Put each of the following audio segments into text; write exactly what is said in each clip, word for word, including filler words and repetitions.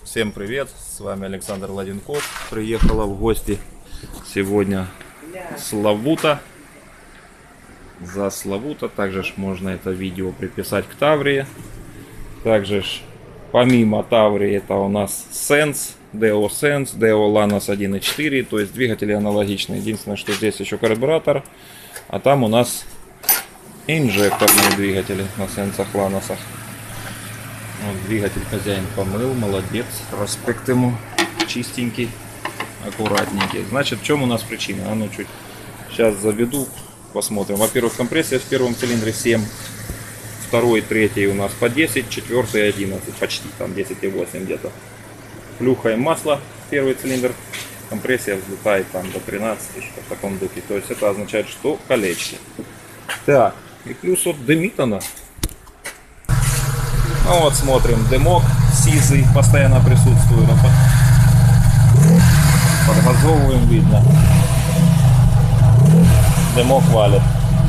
Всем привет, с вами Александр Ладенков. Приехала в гости сегодня Славута. За Славута. Также ж можно это видео приписать к Таврии. Также ж помимо Таврии это у нас Sense, Deo Sense, Deo Lanos один и четыре. То есть двигатели аналогичные. Единственное, что здесь еще карбюратор. А там у нас инжекторные двигатели на Sense Lanos. Вот, двигатель хозяин помыл, молодец, респект ему, чистенький, аккуратненький. Значит, в чем у нас причина? А ну чуть сейчас заведу, посмотрим. Во-первых, компрессия в первом цилиндре семь, второй, третий у нас по десять, четвертый одиннадцать, почти там десять и восемь где-то. Плюхаем масло, первый цилиндр, компрессия взлетает там до тринадцати, что в таком духе. То есть это означает, что колечки. Так, и плюс вот дымит она. Ну вот смотрим, дымок сизый постоянно присутствует. Подгазовываем, видно. Дымок валит.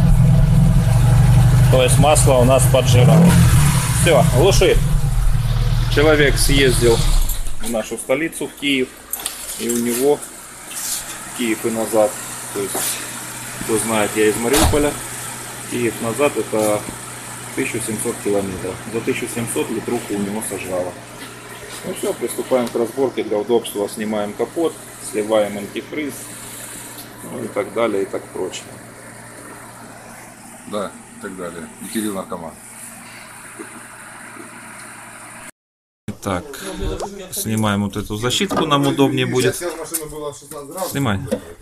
То есть масло у нас поджирало. Все, глуши. Человек съездил в нашу столицу, в Киев. И у него в Киев и назад. То есть, кто знает, я из Мариуполя. Киев назад это тысяча семьсот километров. За тысячу семьсот литруху у него сожрало. Ну все, приступаем к разборке. Для удобства снимаем капот, сливаем антифриз, ну и так далее, и так прочее. Да, и так далее. И Кирилл наркоман. Так, снимаем вот эту защитку, нам удобнее будет. Снимай.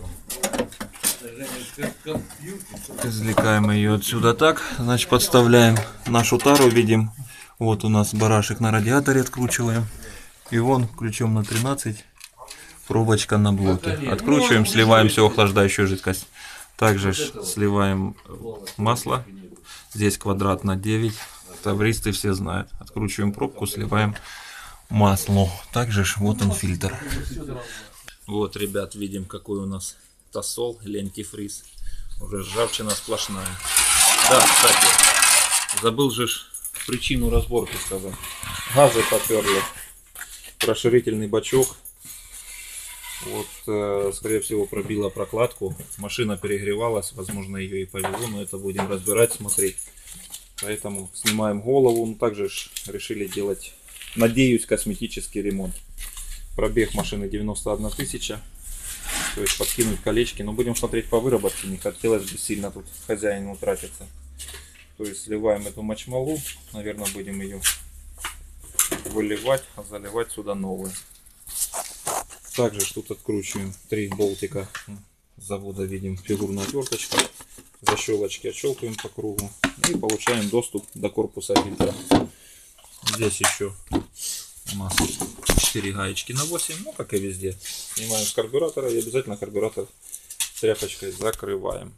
Извлекаем ее отсюда так. Значит, подставляем нашу тару, видим. Вот у нас барашек на радиаторе, откручиваем. И вон ключом на тринадцать пробочка на блоке. Откручиваем, сливаем всю охлаждающую жидкость. Также сливаем масло. Здесь квадрат на девять. Тавристы все знают. Откручиваем пробку, сливаем масло. Также вот он фильтр. Вот, ребят, видим, какой у нас тосол или антифриз. Уже ржавчина сплошная. Да, кстати, забыл же причину разборки сказать. Газы поперли. Расширительный бачок. Вот, э, скорее всего, пробила прокладку. Машина перегревалась. Возможно, ее и повело, но это будем разбирать, смотреть. Поэтому снимаем голову. Ну, также решили делать, надеюсь, косметический ремонт. Пробег машины девяносто одна тысяча. То есть подкинуть колечки, но будем смотреть по выработке, не хотелось бы сильно тут хозяину тратиться. То есть сливаем эту мочмалу, наверное, будем ее выливать, а заливать сюда новую. Также тут откручиваем три болтика с завода, видим, фигурная отверточка. Защелочки отщелкиваем по кругу и получаем доступ до корпуса фильтра. Здесь еще у нас четыре гаечки на восемь, ну как и везде. Снимаем с карбюратора и обязательно карбюратор тряпочкой закрываем.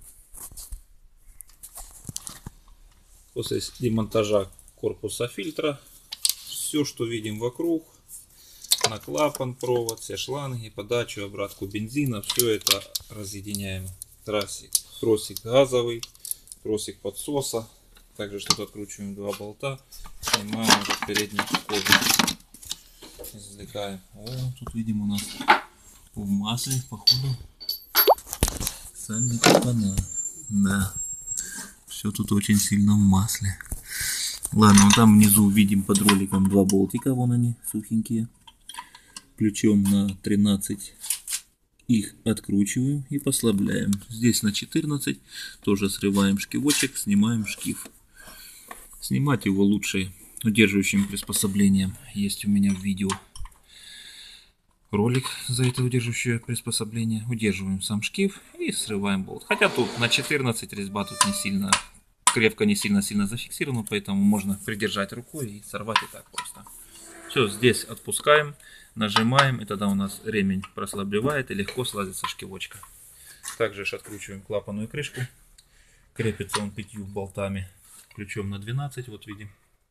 После демонтажа корпуса фильтра все, что видим вокруг, на клапан, провод, все шланги, подачу, обратку бензина, все это разъединяем. Тросик, тросик газовый, тросик подсоса. Также что-то откручиваем два болта, снимаем этот передний кожух. Извлекаем. О, тут видим у нас в масле, походу, сальник клапана. Да. Все тут очень сильно в масле. Ладно, вот там внизу видим под роликом два болтика, вон они, сухенькие. Ключом на тринадцать их откручиваем и послабляем. Здесь на четырнадцать тоже срываем шкивочек, снимаем шкив. Снимать его лучше удерживающим приспособлением. Есть у меня в видео ролик за это удерживающее приспособление. Удерживаем сам шкив и срываем болт. Хотя тут на четырнадцать резьба тут не сильно, крепко не сильно сильно зафиксирована, поэтому можно придержать рукой и сорвать и так просто. Все, здесь отпускаем, нажимаем, и тогда у нас ремень прослабевает и легко слазит со шкивочка. Также откручиваем клапанную крышку. Крепится он пятью болтами, ключом на двенадцать, вот видим.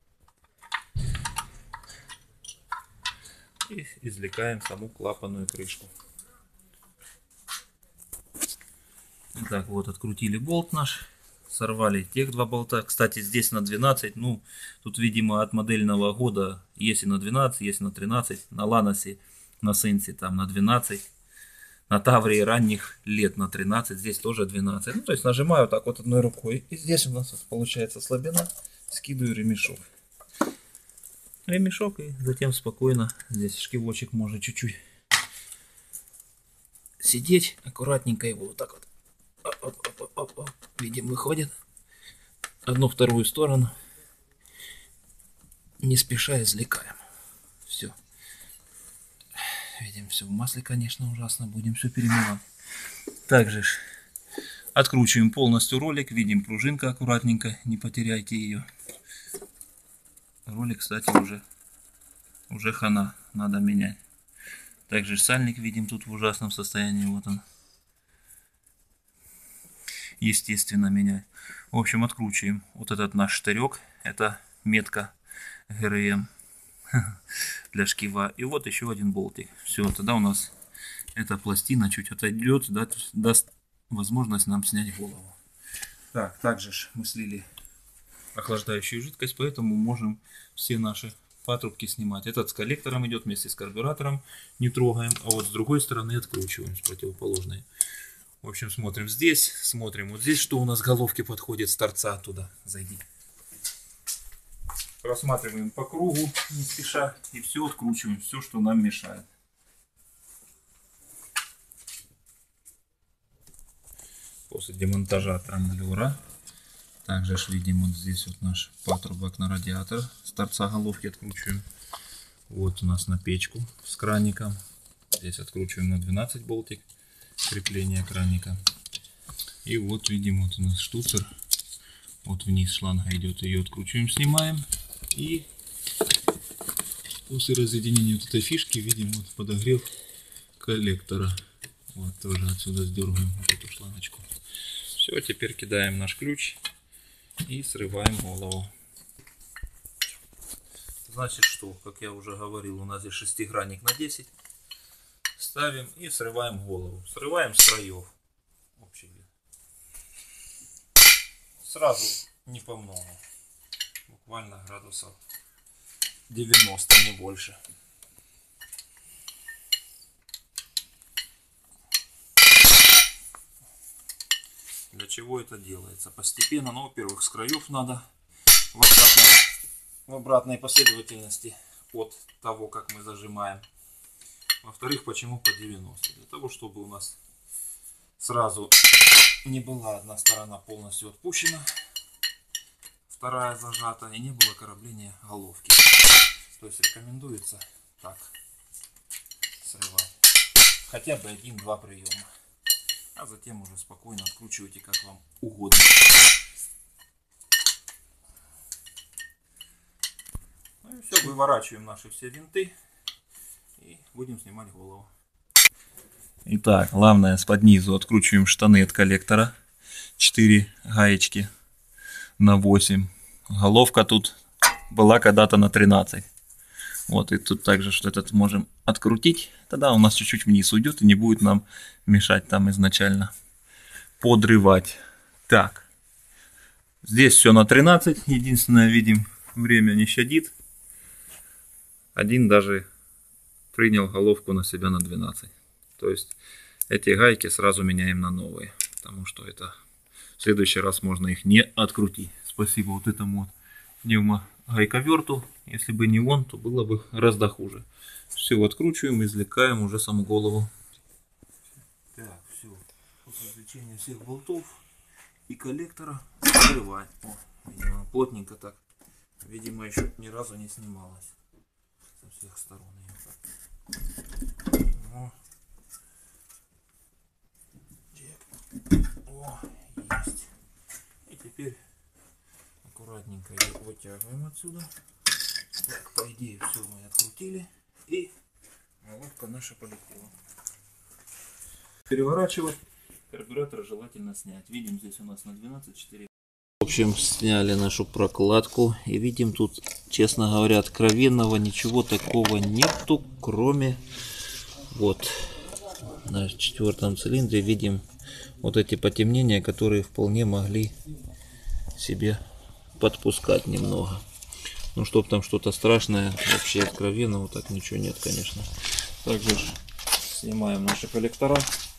И извлекаем саму клапанную крышку. Так, вот открутили болт наш. сорвали тех два болта. Кстати, здесь на двенадцать. Ну, тут, видимо, от модельного года есть и на двенадцать, есть и на тринадцать. На Ланосе, на Сенсе там на двенадцать. На Таврии ранних лет на тринадцать. Здесь тоже двенадцать. Ну, то есть нажимаю так вот одной рукой. И здесь у нас вот получается слабина. Скидываю ремешок. Ремешок, и затем спокойно здесь шкивочек может чуть-чуть сидеть. Аккуратненько его вот так вот. Оп, оп, оп, оп, оп. Видим, выходит. Одну вторую сторону. Не спеша извлекаем. Все. Видим, все в масле, конечно, ужасно. Будем все перемывать. Также ж откручиваем полностью ролик. Видим, пружинка аккуратненько. Не потеряйте ее. Ролик, кстати, уже, уже хана. Надо менять. Также сальник видим тут в ужасном состоянии. Вот он. Естественно, менять. В общем, откручиваем вот этот наш штырек. Это метка ГРМ для шкива. И вот еще один болтик. Все, тогда у нас эта пластина чуть отойдет, даст возможность нам снять голову. Так, также ж мы слили охлаждающую жидкость, поэтому можем все наши патрубки снимать. Этот с коллектором идет вместе с карбюратором, не трогаем, а вот с другой стороны откручиваем, с противоположной. В общем, смотрим здесь, смотрим вот здесь, что у нас головки подходит с торца туда. Зайди. Просматриваем по кругу, не спеша, и все откручиваем, все, что нам мешает. После демонтажа трамблера. Также ж видим вот здесь вот наш патрубок на радиатор. С торца головки откручиваем. Вот у нас на печку с краником. Здесь откручиваем на двенадцать болтик. Крепление краника. И вот видим, вот у нас штуцер. Вот вниз шланга идет. Ее откручиваем, снимаем. И после разъединения вот этой фишки видим вот подогрев коллектора. Вот тоже отсюда сдергаем вот эту шлангочку. Все, теперь кидаем наш ключ и срываем голову. Значит, что, как я уже говорил, у нас здесь шестигранник на десять. Ставим и срываем голову. Срываем с краев. Общий вид. Сразу не по много. Буквально градусов девяносто, не больше. Для чего это делается? Постепенно, ну, во-первых, с краев надо в обратной, в обратной последовательности от того, как мы зажимаем. Во-вторых, почему по девяносто? Для того, чтобы у нас сразу не была одна сторона полностью отпущена, вторая зажата, и не было корабления головки. То есть рекомендуется так срывать. Хотя бы один-два приема. А затем уже спокойно откручивайте, как вам угодно. Ну и все, выворачиваем наши все винты. И будем снимать голову. Итак, главное, под низу откручиваем штаны от коллектора. четыре гаечки на восемь. Головка тут была когда-то на тринадцать. Вот, и тут также что этот можем открутить. Тогда у нас чуть-чуть вниз уйдет и не будет нам мешать там изначально подрывать. Так, здесь все на тринадцать. Единственное, видим, время не щадит. Один даже принял головку на себя на двенадцать. То есть эти гайки сразу меняем на новые, потому что это в следующий раз можно их не открутить. Спасибо вот этому вот пневмогайковерту. Если бы не он, то было бы гораздо хуже. Все откручиваем, извлекаем уже саму голову. Так, все. После извлечения всех болтов и коллектора открываем. О, видимо, плотненько так. Видимо, еще ни разу не снималось со всех сторон. О. О, есть. И теперь аккуратненько ее вытягиваем отсюда. Так, по идее, все мы открутили. И головка наша полетела. Переворачивать. Карбюратор желательно снять. Видим, здесь у нас на двенадцать четыре. В общем, сняли нашу прокладку. И видим, тут, честно говоря, откровенного ничего такого нету, кроме вот на четвертом цилиндре видим вот эти потемнения, которые вполне могли себе подпускать немного. Ну, чтоб там что-то страшное, вообще откровенно, вот так ничего нет, конечно. Также снимаем наши коллектора.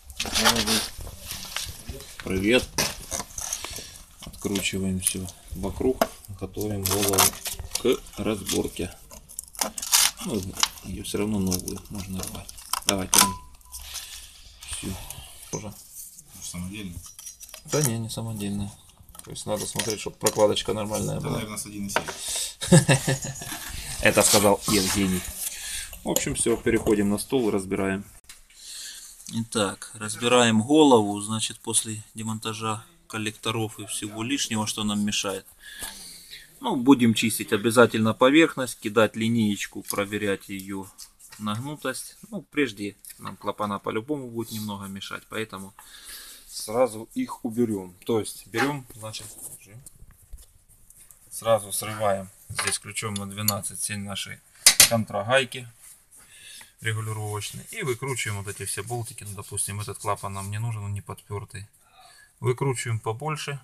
Привет. Откручиваем все вокруг, готовим голову к разборке. Ну, ее все равно новую можно рвать. Давайте. Все. Тоже. Самодельный? Да не, не самодельная. То есть надо смотреть, чтобы прокладочка нормальная Это, была. наверное, с один и семь. Это сказал Евгений. В общем, все, переходим на стол и разбираем. Итак, разбираем голову, значит, после демонтажа коллекторов и всего лишнего, что нам мешает. Ну, будем чистить обязательно поверхность, кидать линеечку, проверять ее нагнутость. Ну, прежде нам клапана по-любому будет немного мешать, поэтому сразу их уберем. То есть берем, значит, сразу срываем здесь ключом на двенадцать семь наши контрагайки регулировочные и выкручиваем вот эти все болтики. Ну, допустим, этот клапан нам не нужен, он не подпертый. Выкручиваем побольше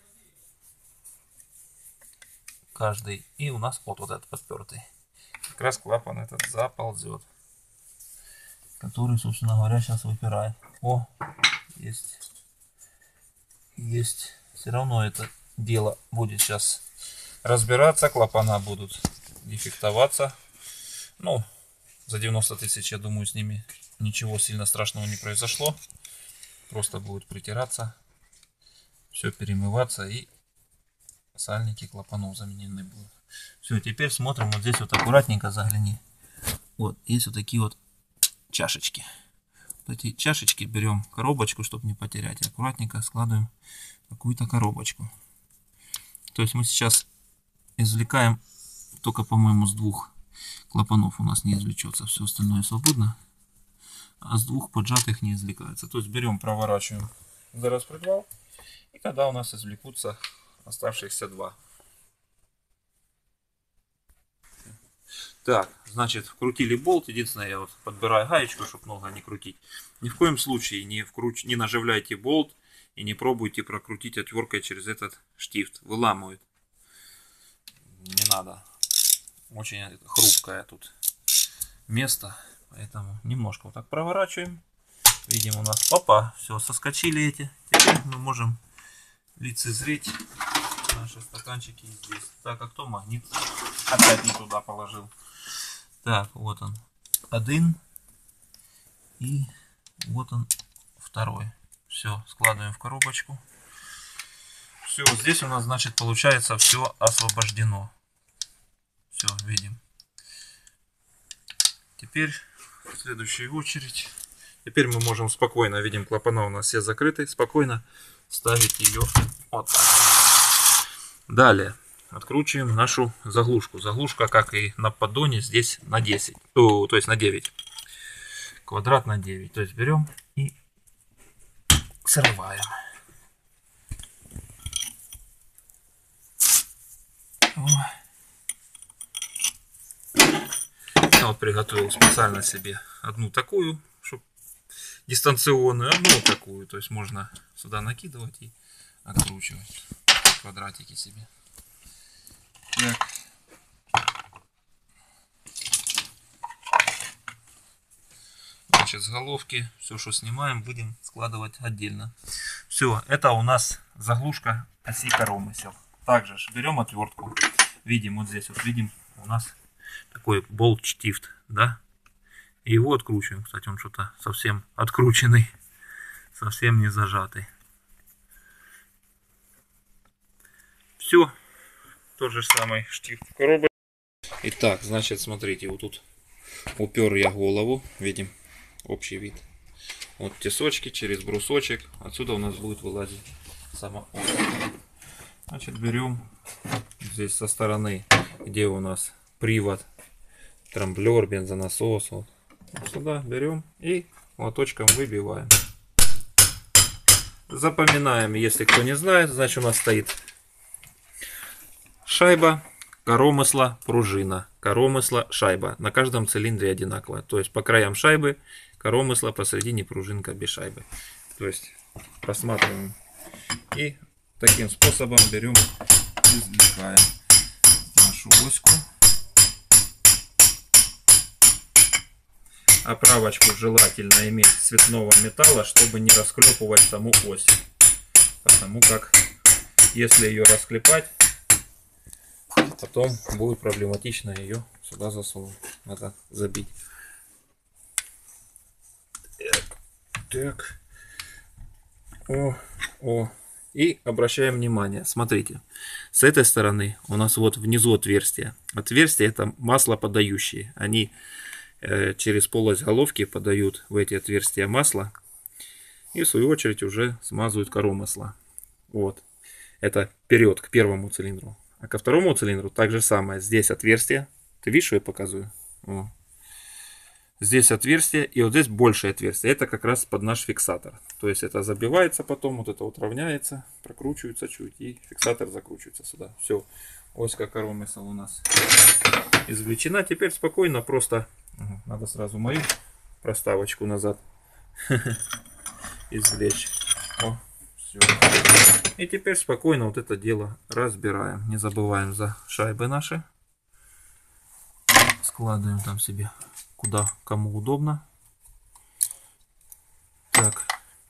каждый, и у нас вот, вот этот подпертый. Как раз клапан этот заползет, который, собственно говоря, сейчас выпирает. О, есть, есть. Все равно это дело будет сейчас разбираться, клапана будут дефектоваться. Ну, за девяносто тысяч, я думаю, с ними ничего сильно страшного не произошло. Просто будет притираться, все перемываться, и сальники клапанов заменены будут. Все, теперь смотрим, вот здесь вот аккуратненько загляни. Вот, есть вот такие вот чашечки. Вот эти чашечки берем коробочку, чтобы не потерять. Аккуратненько складываем в какую-то коробочку. То есть мы сейчас извлекаем только, по-моему, с двух клапанов у нас не извлечется. Все остальное свободно. А с двух поджатых не извлекается. То есть берем, проворачиваем за распредвал. И когда у нас извлекутся оставшиеся два. Так, значит, вкрутили болт. Единственное, я вот подбираю гаечку, чтобы много не крутить. Ни в коем случае не, вкруч... не наживляйте болт и не пробуйте прокрутить отверткой через этот штифт. Выламывает. Не надо. Очень хрупкое тут место. Поэтому немножко вот так проворачиваем. Видим, у нас, опа, все, соскочили эти. Теперь мы можем лицезреть наши стаканчики здесь. Так, а кто магнит? Опять не туда положил. Так, вот он. Один. И вот он второй. Все, складываем в коробочку. Все, здесь у нас, значит, получается все освобождено. Все, видим. Теперь в следующую очередь. Теперь мы можем спокойно, видим, клапана у нас все закрыты. Спокойно ставить ее вот так. Далее откручиваем нашу заглушку. Заглушка, как и на поддоне, здесь на десять. То, то есть на девять. Квадрат на девять. То есть берем и срываем. Я вот приготовил специально себе одну такую, чтобы дистанционную, одну такую. То есть можно сюда накидывать и откручивать квадратики себе. Так. Значит, с головки все, что снимаем, будем складывать отдельно. Все, это у нас заглушка оси коромысел. Также берем отвертку. Видим, вот здесь вот видим, у нас такой болт-штифт, да? И его откручиваем. Кстати, он что-то совсем открученный, совсем не зажатый. Все. Тот же самый штифт в коробочке. Итак, значит, смотрите, вот тут упер я голову. Видим общий вид. Вот тесочки через брусочек. Отсюда у нас будет вылазить сама ось. Значит, берем здесь со стороны, где у нас привод, трамблер, бензонасос. Вот. Сюда берем и молоточком выбиваем. Запоминаем, если кто не знает, значит, у нас стоит шайба, коромысла, пружина. Коромысла, шайба. На каждом цилиндре одинаково. То есть по краям шайбы коромысла, посередине пружинка без шайбы. То есть просматриваем и таким способом берем и извлекаем нашу оську. Оправочку желательно иметь цветного металла, чтобы не расклепывать саму ось. Потому как если ее расклепать, потом будет проблематично ее сюда засунуть. Надо забить. Так. Так. О, о. И обращаем внимание, смотрите, с этой стороны у нас вот внизу отверстие. Отверстия это маслоподающие. Они э, через полость головки подают в эти отверстия масло. И в свою очередь уже смазывают коромысла. Вот. Это вперед к первому цилиндру. А ко второму цилиндру так же самое. Здесь отверстие. Ты видишь, что я показываю? О. Здесь отверстие, и вот здесь большее отверстие. Это как раз под наш фиксатор. То есть это забивается потом, вот это вот равняется, прокручивается чуть, и фиксатор закручивается сюда. Все, оська коромысл у нас извлечена. Теперь спокойно просто, надо сразу мою проставочку назад извлечь. О, все. И теперь спокойно вот это дело разбираем. Не забываем за шайбы наши. Складываем там себе куда кому удобно. Так.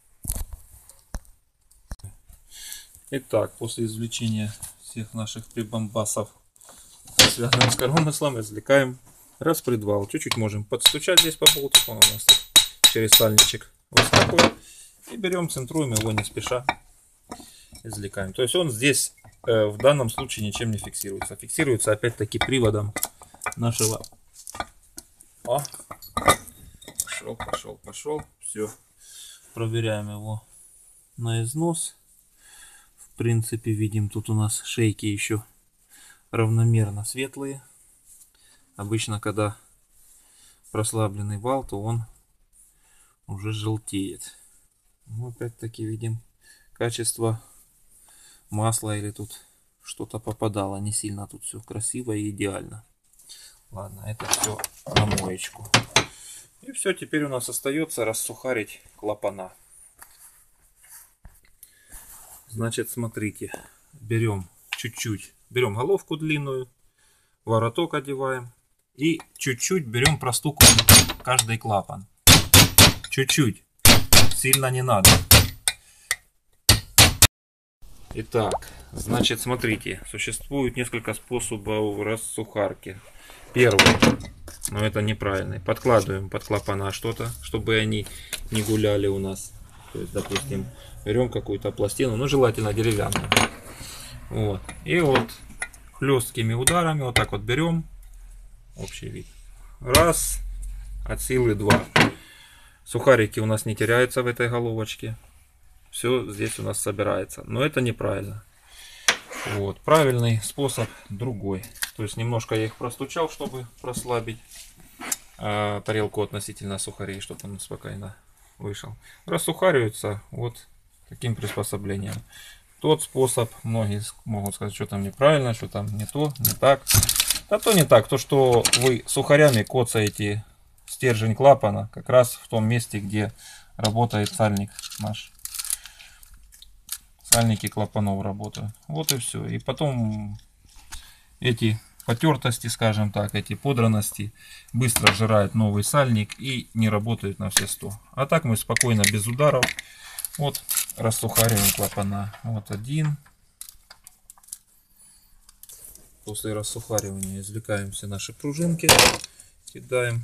Итак, после извлечения всех наших прибамбасов, связанных с коромыслом, извлекаем распредвал. Чуть-чуть можем подстучать здесь по болтику, он у нас через сальничек выскакивает. И берем, центруем его не спеша, извлекаем. То есть он здесь э, в данном случае ничем не фиксируется. Фиксируется опять-таки приводом нашего. О, пошел, пошел, пошел. Все. Проверяем его на износ. В принципе, видим, тут у нас шейки еще равномерно светлые. Обычно, когда прослабленный вал, то он уже желтеет. Ну, опять-таки видим качество масла, или тут что-то попадало. Не сильно тут все красиво и идеально. Ладно, это все на моечку. И все, теперь у нас остается рассухарить клапана. Значит, смотрите, берем чуть-чуть, берем головку длинную, вороток одеваем и чуть-чуть берем, простукиваем каждый клапан. Чуть-чуть, сильно не надо. Итак, значит, смотрите, существует несколько способов рассухарки. Первый, но это неправильный. Подкладываем под клапана что-то, чтобы они не гуляли у нас. То есть, допустим, берем какую-то пластину, ну желательно деревянную. Вот. И вот хлесткими ударами вот так вот берем. Общий вид. Раз, от силы два. Сухарики у нас не теряются в этой головочке. Все здесь у нас собирается. Но это неправильно. Вот. Правильный способ другой. То есть немножко я их простучал, чтобы прослабить а, тарелку относительно сухарей, чтобы он спокойно вышел. Рассухариваются вот таким приспособлением. Тот способ, многие могут сказать, что там неправильно, что там не то, не так. А то не так. То, что вы сухарями коцаете стержень клапана как раз в том месте, где работает сальник наш. Сальники клапанов работают. Вот и все. И потом эти потертости, скажем так, эти подранности быстро сжирает новый сальник и не работают на все сто. А так мы спокойно, без ударов, вот рассухариваем клапана. Вот один. После рассухаривания извлекаем все наши пружинки, кидаем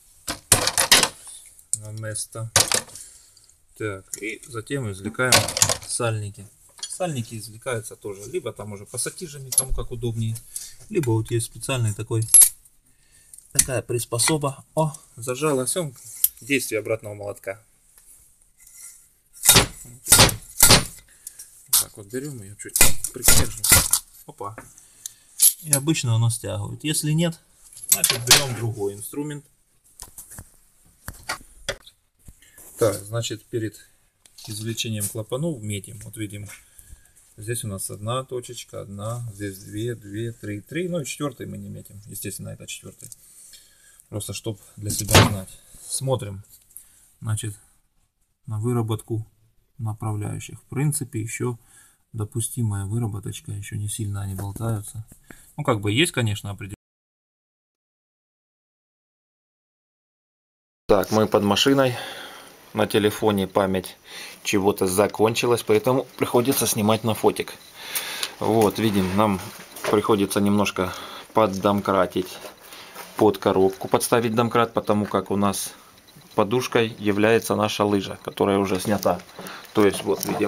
на место. Так, и затем извлекаем сальники. Сальники извлекаются тоже либо там уже пассатижами, кому как удобнее, либо вот есть специальный такой такая приспособа. О, зажала, все, действие обратного молотка. Так вот берем ее, чуть придерживаем. Опа. И обычно оно стягивает. Если нет, значит берем другой инструмент. Так, значит, перед извлечением клапанов метим. Вот видим, здесь у нас одна точечка, одна, здесь две, две, три, три. Ну и четвертый мы не метим. Естественно, это четвертый. Просто чтобы для себя знать. Смотрим, значит, на выработку направляющих. В принципе, еще допустимая выработочка, еще не сильно они болтаются. Ну, как бы есть, конечно, определенно. Так, мы под машиной. На телефоне память чего-то закончилась, поэтому приходится снимать на фотик. Вот, видим, нам приходится немножко поддомкратить под коробку, подставить домкрат, потому как у нас подушкой является наша лыжа, которая уже снята. То есть, вот видим,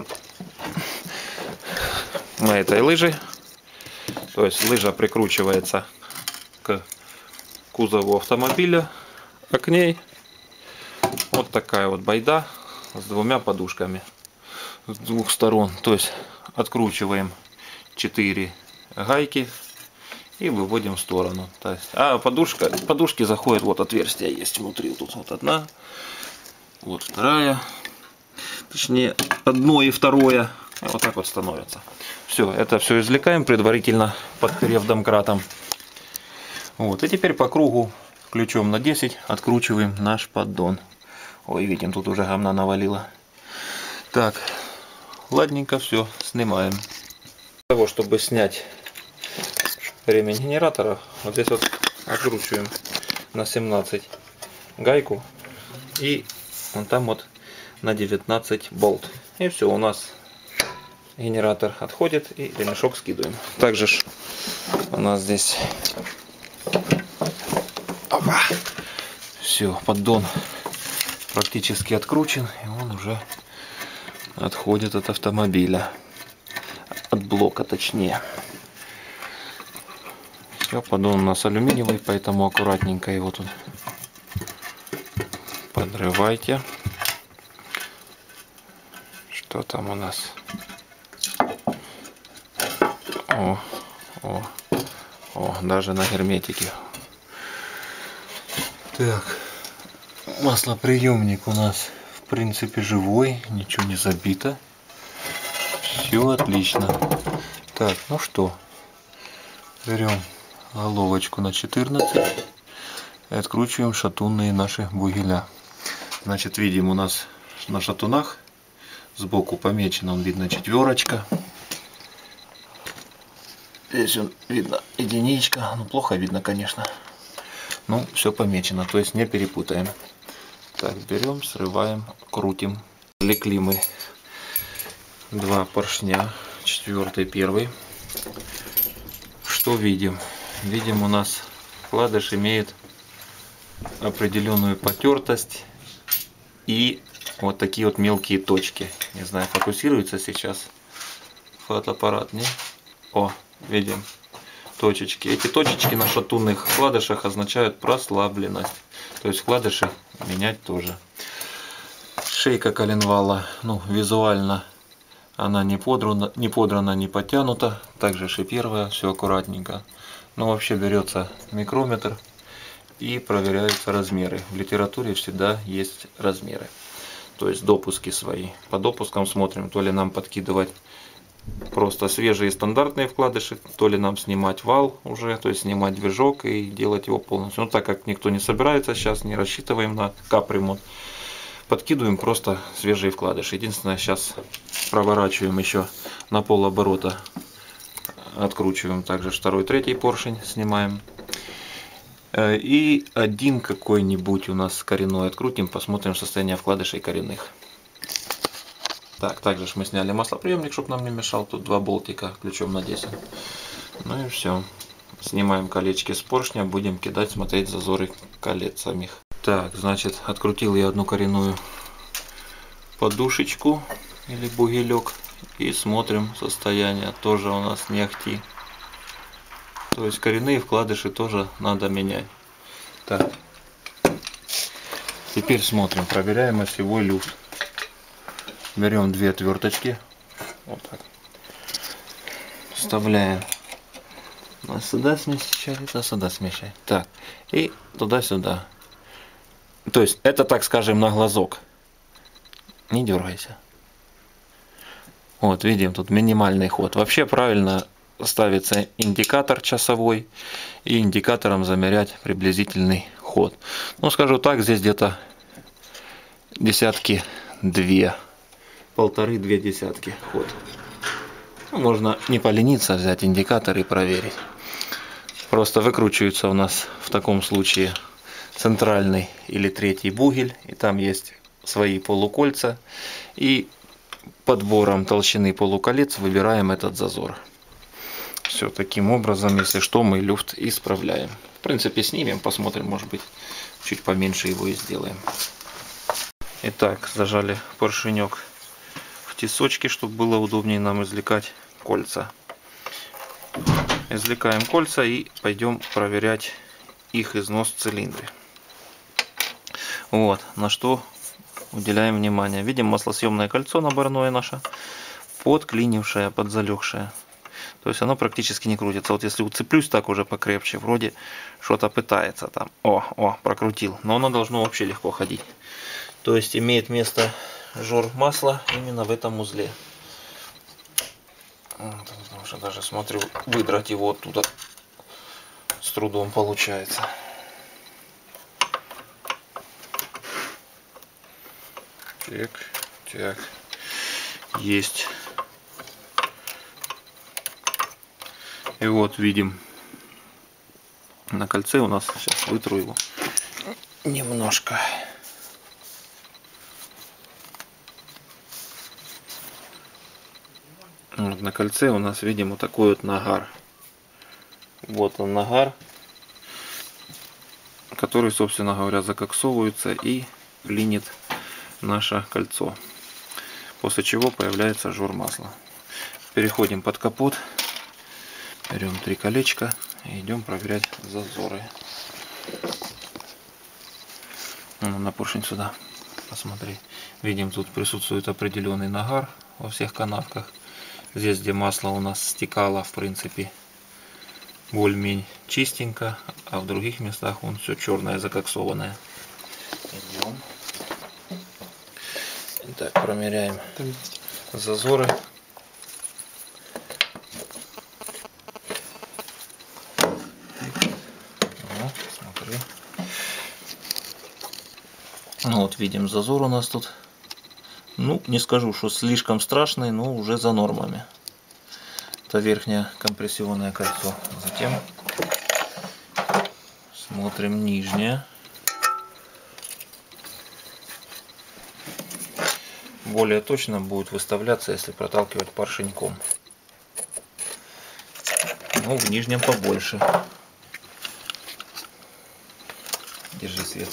на этой лыже, то есть лыжа прикручивается к кузову автомобиля, а к ней вот такая вот байда с двумя подушками с двух сторон. То есть откручиваем четыре гайки и выводим в сторону. То есть, а подушка, подушки заходят, вот отверстие есть внутри. Тут вот одна, вот вторая. Точнее, одно и второе. И вот так вот становится. Все, это все извлекаем, предварительно подперев домкратом. Вот, и теперь по кругу ключом на десять откручиваем наш поддон. Ой, видим, тут уже гамна навалило. Так, ладненько, все, снимаем. Для того, чтобы снять ремень генератора, вот здесь вот откручиваем на семнадцать гайку и вон там вот на девятнадцать болт. И все, у нас генератор отходит и ремешок скидываем. Также ж у нас здесь все, поддон практически откручен, и он уже отходит от автомобиля, от блока точнее. Все, поддон у нас алюминиевый, поэтому аккуратненько его тут подрывайте. Что там у нас? О, о, о, даже на герметике. Так, маслоприемник у нас в принципе живой, ничего не забито. Все отлично. Так, ну что, берем головочку на четырнадцать и откручиваем шатунные наши бугеля. Значит, видим, у нас на шатунах сбоку помечено, он видно четверочка. Здесь он видно единичка, ну плохо видно, конечно. Ну, все помечено, то есть не перепутаем. Так, берем, срываем, крутим. Влекли мы два поршня, четвертый, первый. Что видим? Видим, у нас вкладыш имеет определенную потертость и вот такие вот мелкие точки. Не знаю, фокусируется сейчас фотоаппарат, не? О, видим точечки. Эти точечки на шатунных вкладышах означают прослабленность. То есть вкладыши менять тоже. Шейка коленвала, ну, визуально она не подрана, не подрана, не подтянута. Также и первая, все аккуратненько. Но вообще берется микрометр и проверяются размеры. В литературе всегда есть размеры. То есть допуски свои. По допускам смотрим, то ли нам подкидывать просто свежие стандартные вкладыши, то ли нам снимать вал уже, то есть снимать движок и делать его полностью. Но так как никто не собирается сейчас, не рассчитываем на капремонт, подкидываем просто свежие вкладыши. Единственное, сейчас проворачиваем еще на полоборота, откручиваем также второй, третий поршень, снимаем. И один какой-нибудь у нас коренной открутим, посмотрим состояние вкладышей коренных. Так, также мы сняли маслоприемник, чтобы нам не мешал. Тут два болтика ключом на десять. Ну и все. Снимаем колечки с поршня, будем кидать, смотреть зазоры колец самих. Так, значит, открутил я одну коренную подушечку или бугелек. И смотрим состояние. Тоже у нас не ахти. То есть коренные вкладыши тоже надо менять. Так. Теперь смотрим, проверяем осевой люфт. Берем две отверточки, вот так, вставляем на сюда смещать, а сюда смещать. Так, и туда-сюда. То есть это, так скажем, на глазок. Не дергайся. Вот, видим, тут минимальный ход. Вообще правильно ставится индикатор часовой и индикатором замерять приблизительный ход. Ну, скажу так, здесь где-то десятки две. Полторы-две десятки ход. Ну, можно не полениться, взять индикатор и проверить. Просто выкручивается у нас в таком случае центральный или третий бугель, и там есть свои полукольца, и подбором толщины полуколец выбираем этот зазор. Все, таким образом, если что, мы люфт исправляем. В принципе, снимем, посмотрим, может быть, чуть поменьше его и сделаем. Итак, зажали поршенек в тесочки, чтобы было удобнее нам извлекать кольца. Извлекаем кольца и пойдем проверять их износ в цилиндре. Вот, на что уделяем внимание. Видим маслосъемное кольцо наборное наше, подклинившее, подзалегшее. То есть оно практически не крутится. Вот если уцеплюсь так уже покрепче, вроде что-то пытается там. О, о, прокрутил. Но оно должно вообще легко ходить. То есть имеет место жор масла именно в этом узле. Вот, потому что даже смотрю, выдрать его оттуда с трудом получается. Так, так, есть. И вот видим на кольце у нас, сейчас вытру его немножко. Вот на кольце у нас видим вот такой вот нагар. Вот он нагар, который, собственно говоря, закоксовывается и клинит наше кольцо. После чего появляется жор масла. Переходим под капот. Берем три колечка и идем проверять зазоры. Ну, на поршень сюда. Посмотри. Видим, тут присутствует определенный нагар во всех канавках. Здесь, где масло у нас стекало, в принципе, более-менее чистенько, а в других местах он все черное, закоксованное. Идем. Итак, промеряем зазоры. Ну, вот видим, зазор у нас тут, ну, не скажу, что слишком страшный, но уже за нормами. Это верхнее компрессионное кольцо. Затем смотрим нижнее. Более точно будет выставляться, если проталкивать поршеньком. Ну, в нижнем побольше. Держи свет.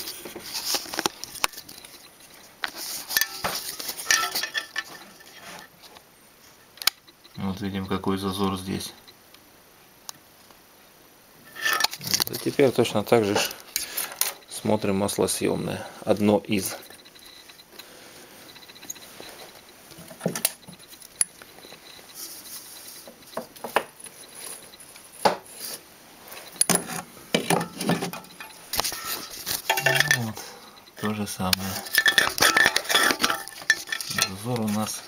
Вот видим, какой зазор здесь. А теперь точно так же смотрим маслосъемное. Одно из. Вот, то же самое. Зазор у нас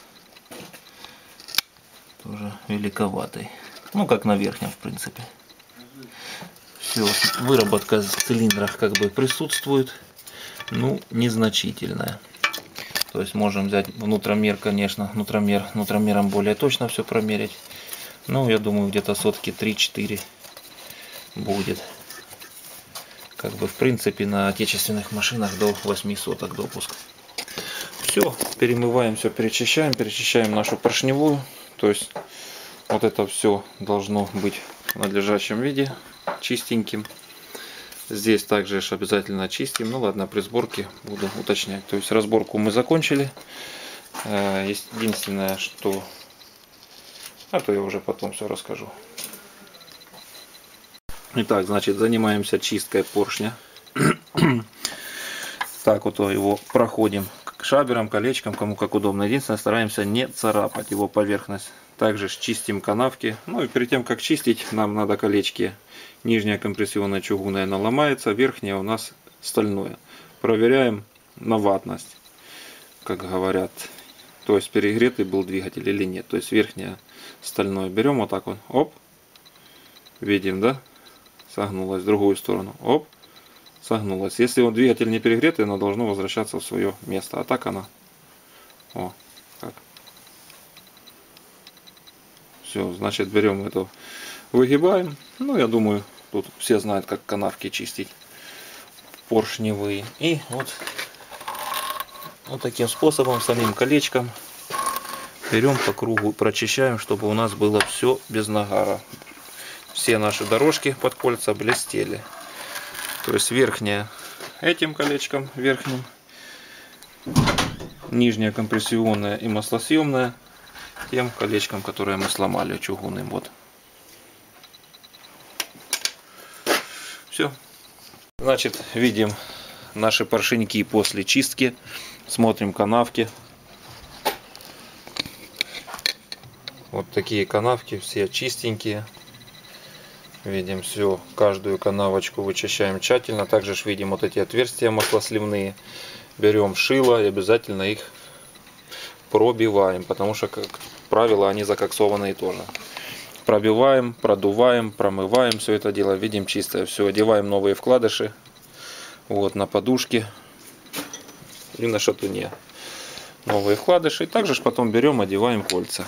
тоже великоватый. Ну, как на верхнем, в принципе. Все, выработка в цилиндрах как бы присутствует, ну, незначительная. То есть можем взять внутромер, конечно, внутромер, внутромером более точно все промерить. Ну, я думаю, где-то сотки три-четыре будет. Как бы, в принципе, на отечественных машинах до восьми соток допуск. Все, перемываем, все перечищаем, перечищаем нашу поршневую. То есть вот это все должно быть в надлежащем виде, чистеньким. Здесь также обязательно чистим. Ну ладно, при сборке буду уточнять. То есть разборку мы закончили. Единственное, что... А то я уже потом все расскажу. Итак, значит, занимаемся чисткой поршня. Так вот его проходим шабером, колечком, кому как удобно. Единственное, стараемся не царапать его поверхность. Также чистим канавки. Ну и перед тем, как чистить, нам надо колечки. Нижняя компрессионная чугунная, она ломается, верхняя у нас стальное. Проверяем на ватность, как говорят. То есть перегретый был двигатель или нет. То есть верхняя стальное. Берем вот так вот. Оп. Видим, да? Согнулась в другую сторону. Оп. Согнулась. Если он двигатель не перегретый, оно должно возвращаться в свое место. А так она. О, как. Все, значит, берем эту, выгибаем. Ну, я думаю, тут все знают, как канавки чистить поршневые. И вот, вот таким способом, самим колечком берем по кругу, прочищаем, чтобы у нас было все без нагара. Все наши дорожки под кольца блестели. То есть верхняя этим колечком, верхним, нижняя компрессионная и маслосъемная тем колечком, которое мы сломали чугунным. Вот. Все. Значит, видим наши поршеньки после чистки. Смотрим канавки. Вот такие канавки, все чистенькие. Видим все, каждую канавочку вычищаем тщательно. Также ж видим вот эти отверстия маслосливные. Берем шило и обязательно их пробиваем, потому что, как правило, они закоксованные тоже. Пробиваем, продуваем, промываем все это дело. Видим чистое все. Одеваем новые вкладыши. Вот на подушке и на шатуне. Новые вкладыши. И также ж потом берем, одеваем кольца.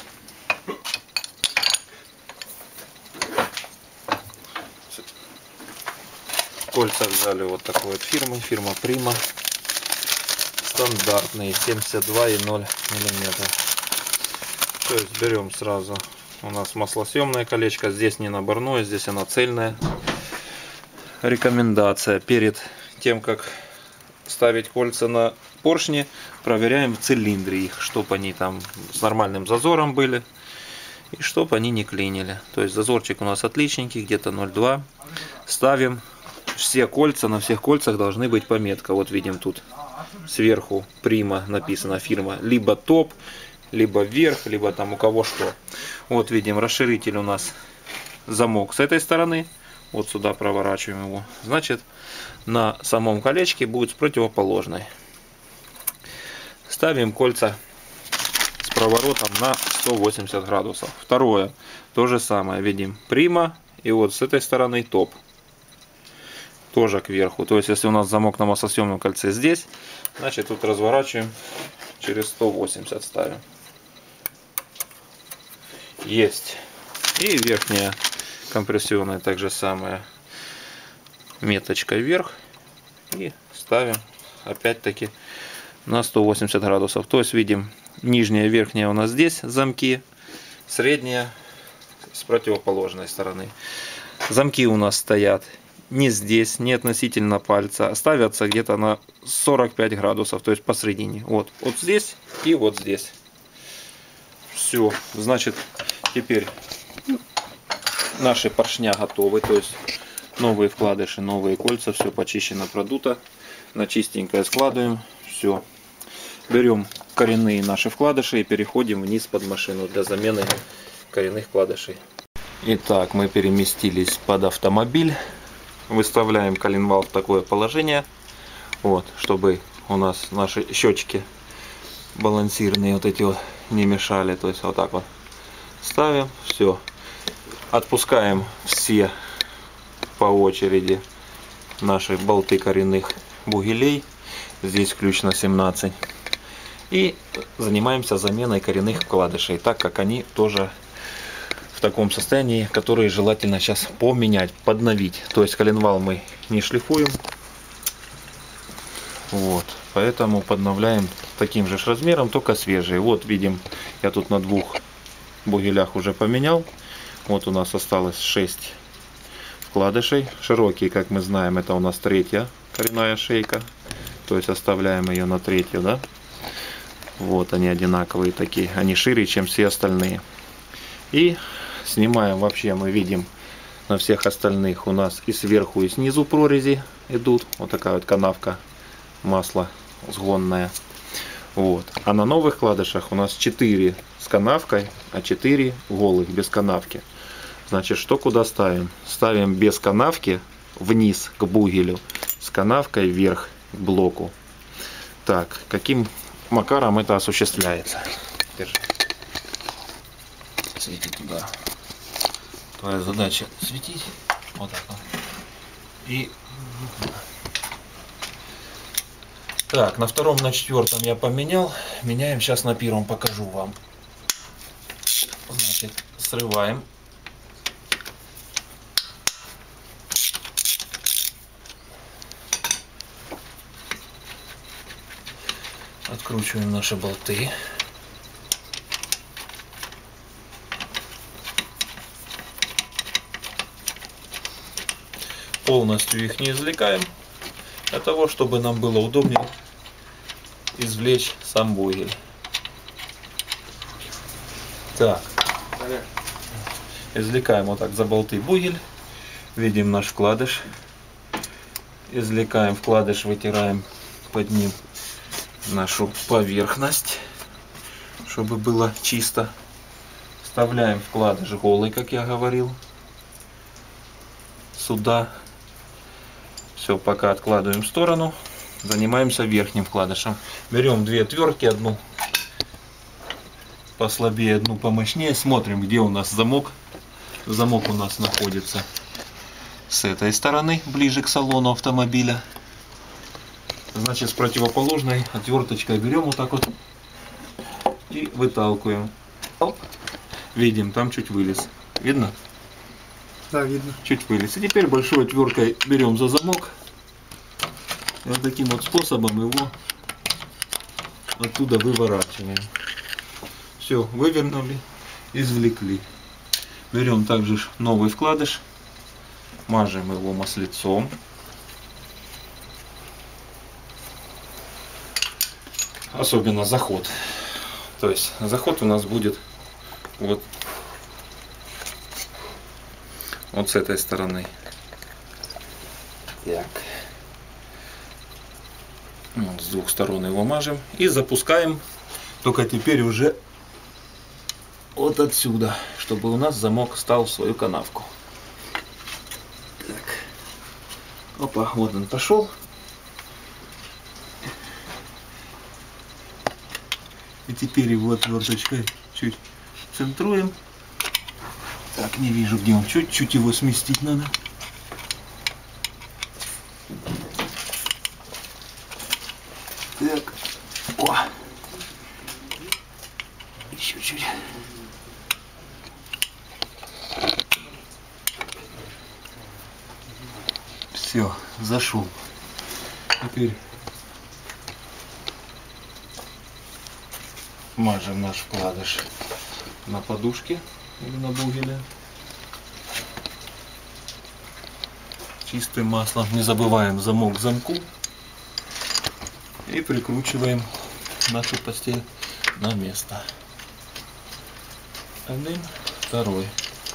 Кольца взяли вот такой вот фирмы, фирма Prima. Стандартные, семьдесят два и ноль миллиметра. То есть берем сразу, у нас маслосъемное колечко, здесь не наборное, здесь оно цельное. Рекомендация: перед тем, как ставить кольца на поршни, проверяем в цилиндре их, чтобы они там с нормальным зазором были и чтобы они не клинили. То есть зазорчик у нас отличненький, где-то ноль два. Ставим. Все кольца, на всех кольцах должны быть пометка. Вот видим тут сверху Prima написана фирма. Либо топ, либо вверх, либо там у кого что. Вот видим, расширитель у нас замок с этой стороны. Вот сюда проворачиваем его. Значит, на самом колечке будет с противоположной. Ставим кольца с проворотом на сто восемьдесят градусов. Второе, то же самое. Видим Prima. И вот с этой стороны топ. Тоже кверху. То есть, если у нас замок на маслосъемном кольце здесь, значит, тут разворачиваем, через сто восемьдесят ставим. Есть. И верхняя компрессионная также самая меточкой вверх. И ставим опять-таки на сто восемьдесят градусов. То есть, видим, нижняя и верхняя у нас здесь замки, средняя с противоположной стороны. Замки у нас стоят не здесь, не относительно пальца, ставятся где-то на сорок пять градусов, то есть посередине. Вот, вот здесь и вот здесь. Все, значит, теперь наши поршня готовы, то есть новые вкладыши, новые кольца, все почищено, продуто, на чистенькое складываем, все. Берем коренные наши вкладыши и переходим вниз под машину для замены коренных вкладышей. Итак, мы переместились под автомобиль. Выставляем коленвал в такое положение, вот, чтобы у нас наши счетчики балансирные вот эти вот не мешали. То есть вот так вот ставим, все, отпускаем все по очереди наши болты коренных бугелей. Здесь ключ на семнадцать. И занимаемся заменой коренных вкладышей, так как они тоже в таком состоянии, которые желательно сейчас поменять, подновить. То есть коленвал мы не шлифуем. Вот, поэтому подновляем таким же размером, только свежие. Вот видим, я тут на двух бугелях уже поменял. Вот у нас осталось шесть вкладышей. Широкие, как мы знаем, это у нас третья коренная шейка. То есть оставляем ее на третью, да. Вот они одинаковые такие, они шире, чем все остальные. И снимаем, вообще мы видим на всех остальных у нас и сверху, и снизу прорези идут. Вот такая вот канавка масла сгонная. Вот. А на новых вкладышах у нас четыре с канавкой, а четыре голых без канавки. Значит, что куда ставим? Ставим без канавки вниз к бугелю, с канавкой вверх к блоку. Так, каким макаром это осуществляется? Держи. Свети туда. Твоя задача светить. Вот так вот. И так, на втором, на четвертом я поменял. Меняем сейчас на первом, покажу вам. Значит, Срываем. Откручиваем наши болты. Полностью их не извлекаем, для того, чтобы нам было удобнее извлечь сам бугель. Так, извлекаем вот так за болты бугель, видим наш вкладыш, извлекаем вкладыш, вытираем под ним нашу поверхность, чтобы было чисто. Вставляем вкладыш голый, как я говорил, сюда. Все, пока откладываем в сторону, занимаемся верхним вкладышем. Берем две отвертки, одну послабее, одну помощнее, смотрим, где у нас замок. Замок у нас находится с этой стороны, ближе к салону автомобиля. Значит, с противоположной отверточкой берем вот так вот и выталкиваем. Оп. Видим, там чуть вылез. Видно? Да, видно. Чуть вылез. И теперь большой отверткой берем за замок. И вот таким вот способом его оттуда выворачиваем. Все, вывернули, извлекли. Берем также новый вкладыш, мажем его маслицом. Особенно заход. То есть заход у нас будет вот, вот с этой стороны. Так. Вот, с двух сторон его мажем и запускаем. Только теперь уже вот отсюда, чтобы у нас замок стал в свою канавку. Так. Опа, вот он пошел. И теперь его отверточкой чуть центруем. Так, не вижу, где он. Чуть-чуть его сместить надо. Так. О. Еще чуть. Все, зашел. Теперь мажем наш вкладыш на подушке или на бугеле чистым маслом. Не забываем замок к замку и прикручиваем нашу постель на место. Один, второй.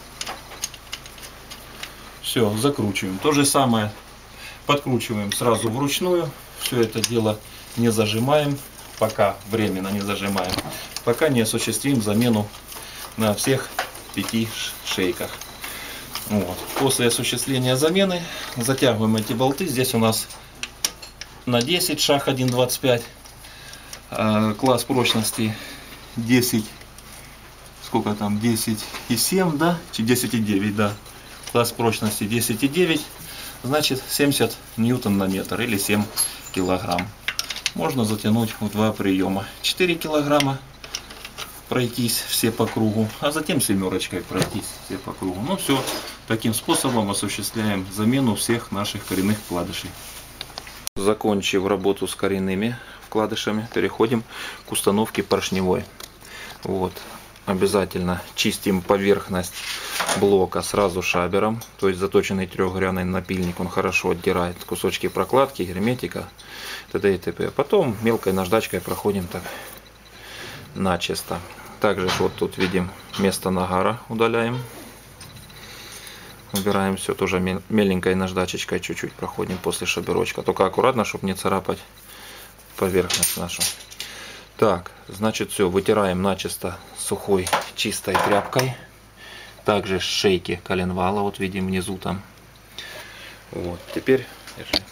Все, закручиваем. То же самое подкручиваем сразу вручную. Все это дело не зажимаем. Пока временно не зажимаем, пока не осуществим замену на всех пяти шейках. Вот. После осуществления замены затягиваем эти болты. Здесь у нас на десять шаг один двадцать пять, класс прочности десять, сколько там, десять и семь, да, десять и девять, да, класс прочности десять и девять, значит семьдесят ньютон на метр или семь килограмм. Можно затянуть в два приема. четыре килограмма пройтись все по кругу, а затем семерочкой пройтись все по кругу. Ну все, таким способом осуществляем замену всех наших коренных вкладышей. Закончив работу с коренными вкладышами, переходим к установке поршневой. Вот. Обязательно чистим поверхность блока сразу шабером, то есть заточенный трехгряный напильник, он хорошо отдирает кусочки прокладки, герметика, т.д. и т.п. Потом мелкой наждачкой проходим так начисто. Также вот тут видим место нагара, удаляем, убираем все, тоже меленькой наждачечкой чуть-чуть проходим после шаберочка, только аккуратно, чтобы не царапать поверхность нашу. Так, значит, все, вытираем начисто сухой чистой тряпкой. Также с шейки коленвала, вот видим внизу там. Вот, теперь, держи.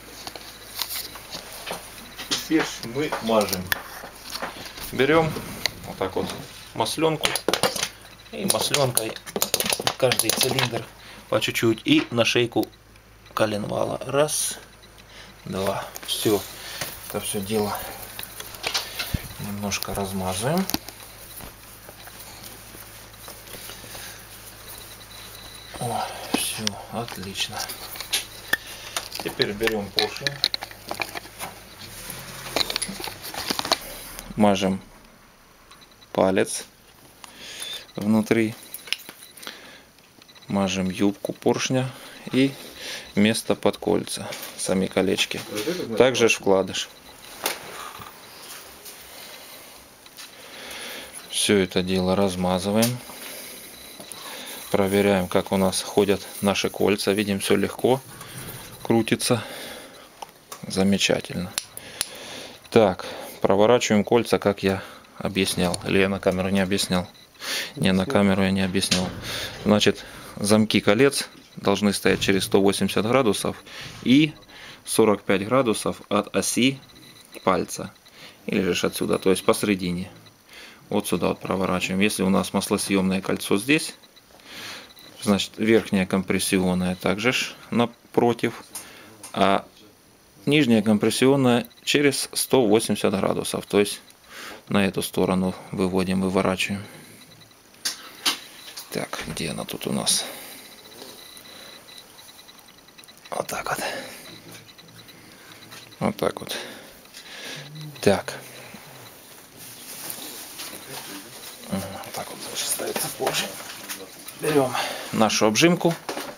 Теперь мы мажем. Берем вот так вот масленку и масленкой каждый цилиндр по чуть-чуть и на шейку коленвала. Раз, два, все, это все дело немножко размазываем. Все, отлично. Теперь берем поршень. Мажем палец внутри. Мажем юбку поршня и место под кольца, сами колечки. Также вкладыш. Все это дело размазываем. Проверяем, как у нас ходят наши кольца. Видим, все легко крутится. Замечательно. Так, проворачиваем кольца, как я объяснял. Или я на камеру не объяснял? Не, на камеру я не объяснял. Значит, замки колец должны стоять через сто восемьдесят градусов и сорок пять градусов от оси пальца. Или же отсюда, то есть посередине. Вот сюда вот проворачиваем. Если у нас маслосъемное кольцо здесь, значит верхняя компрессионная также ж напротив, а нижняя компрессионная через сто восемьдесят градусов. То есть на эту сторону выводим, выворачиваем. Так, где она тут у нас? Вот так вот. Вот так вот. Так. Вот так вот лучше ставится поршень. Берем нашу обжимку.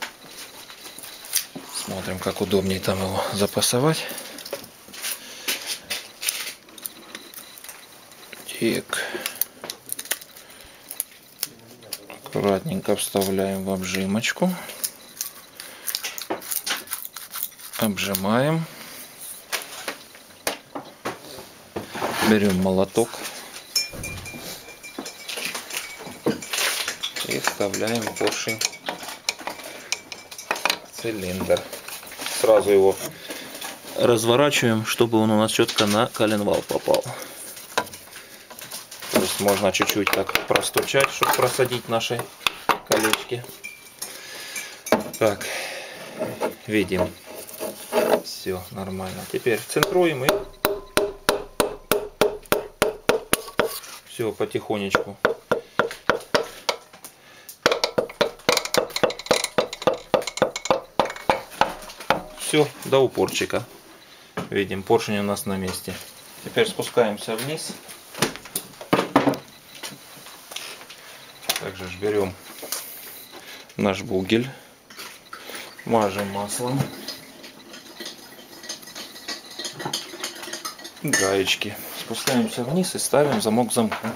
Смотрим, как удобнее там его запасовать. Так. Аккуратненько вставляем в обжимочку. Обжимаем. Берем молоток. И вставляем поршень в цилиндр. Сразу его разворачиваем, чтобы он у нас четко на коленвал попал. То есть можно чуть-чуть так простучать, чтобы просадить наши колечки. Так, видим. Все нормально. Теперь центруем и все потихонечку. Все, до упорчика. Видим, поршень у нас на месте. Теперь спускаемся вниз. Также берем наш бугель, мажем маслом, гаечки. Спускаемся вниз и ставим замок к замку.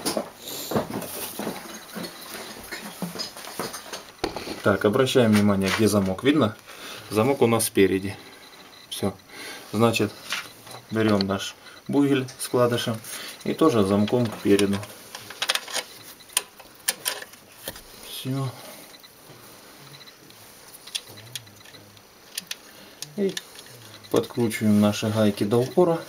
Так, обращаем внимание, где замок. Видно? Замок у нас спереди. Все. Значит, берем наш бугель с вкладышем и тоже замком к переду. Все. И подкручиваем наши гайки до упора.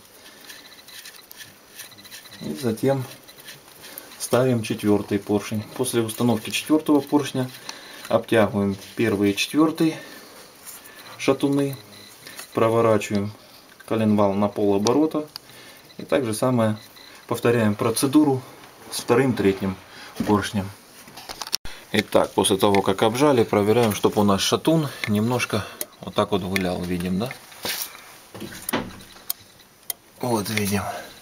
И затем ставим четвертый поршень. После установки четвертого поршня обтягиваем первый и четвертый шатуны. Проворачиваем коленвал на полоборота. И так же самое повторяем процедуру с вторым, третьим поршнем. Итак, после того, как обжали, проверяем, чтобы у нас шатун немножко вот так вот вилял. Видим, да? Вот видим.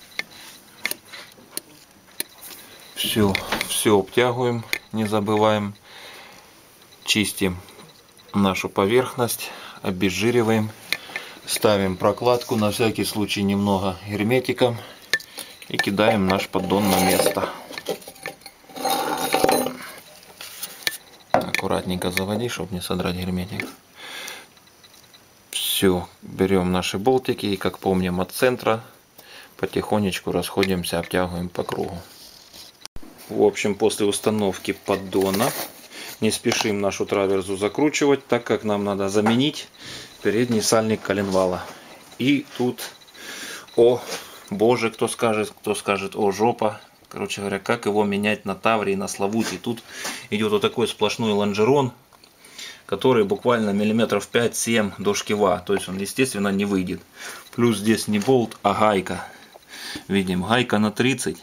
Все, все обтягиваем, не забываем. Чистим нашу поверхность, обезжириваем. Ставим прокладку, на всякий случай немного герметиком. И кидаем наш поддон на место. Аккуратненько заводи, чтобы не содрать герметик. Все, берем наши болтики и, как помним, от центра потихонечку расходимся, обтягиваем по кругу. В общем, после установки поддона не спешим нашу траверзу закручивать, так как нам надо заменить передний сальник коленвала. И тут, о боже, кто скажет, кто скажет, о жопа. Короче говоря, как его менять на Тавре и на Славуте. Тут идет вот такой сплошной лонжерон, который буквально миллиметров пять-семь до шкива. То есть он, естественно, не выйдет. Плюс здесь не болт, а гайка. Видим, гайка на тридцать.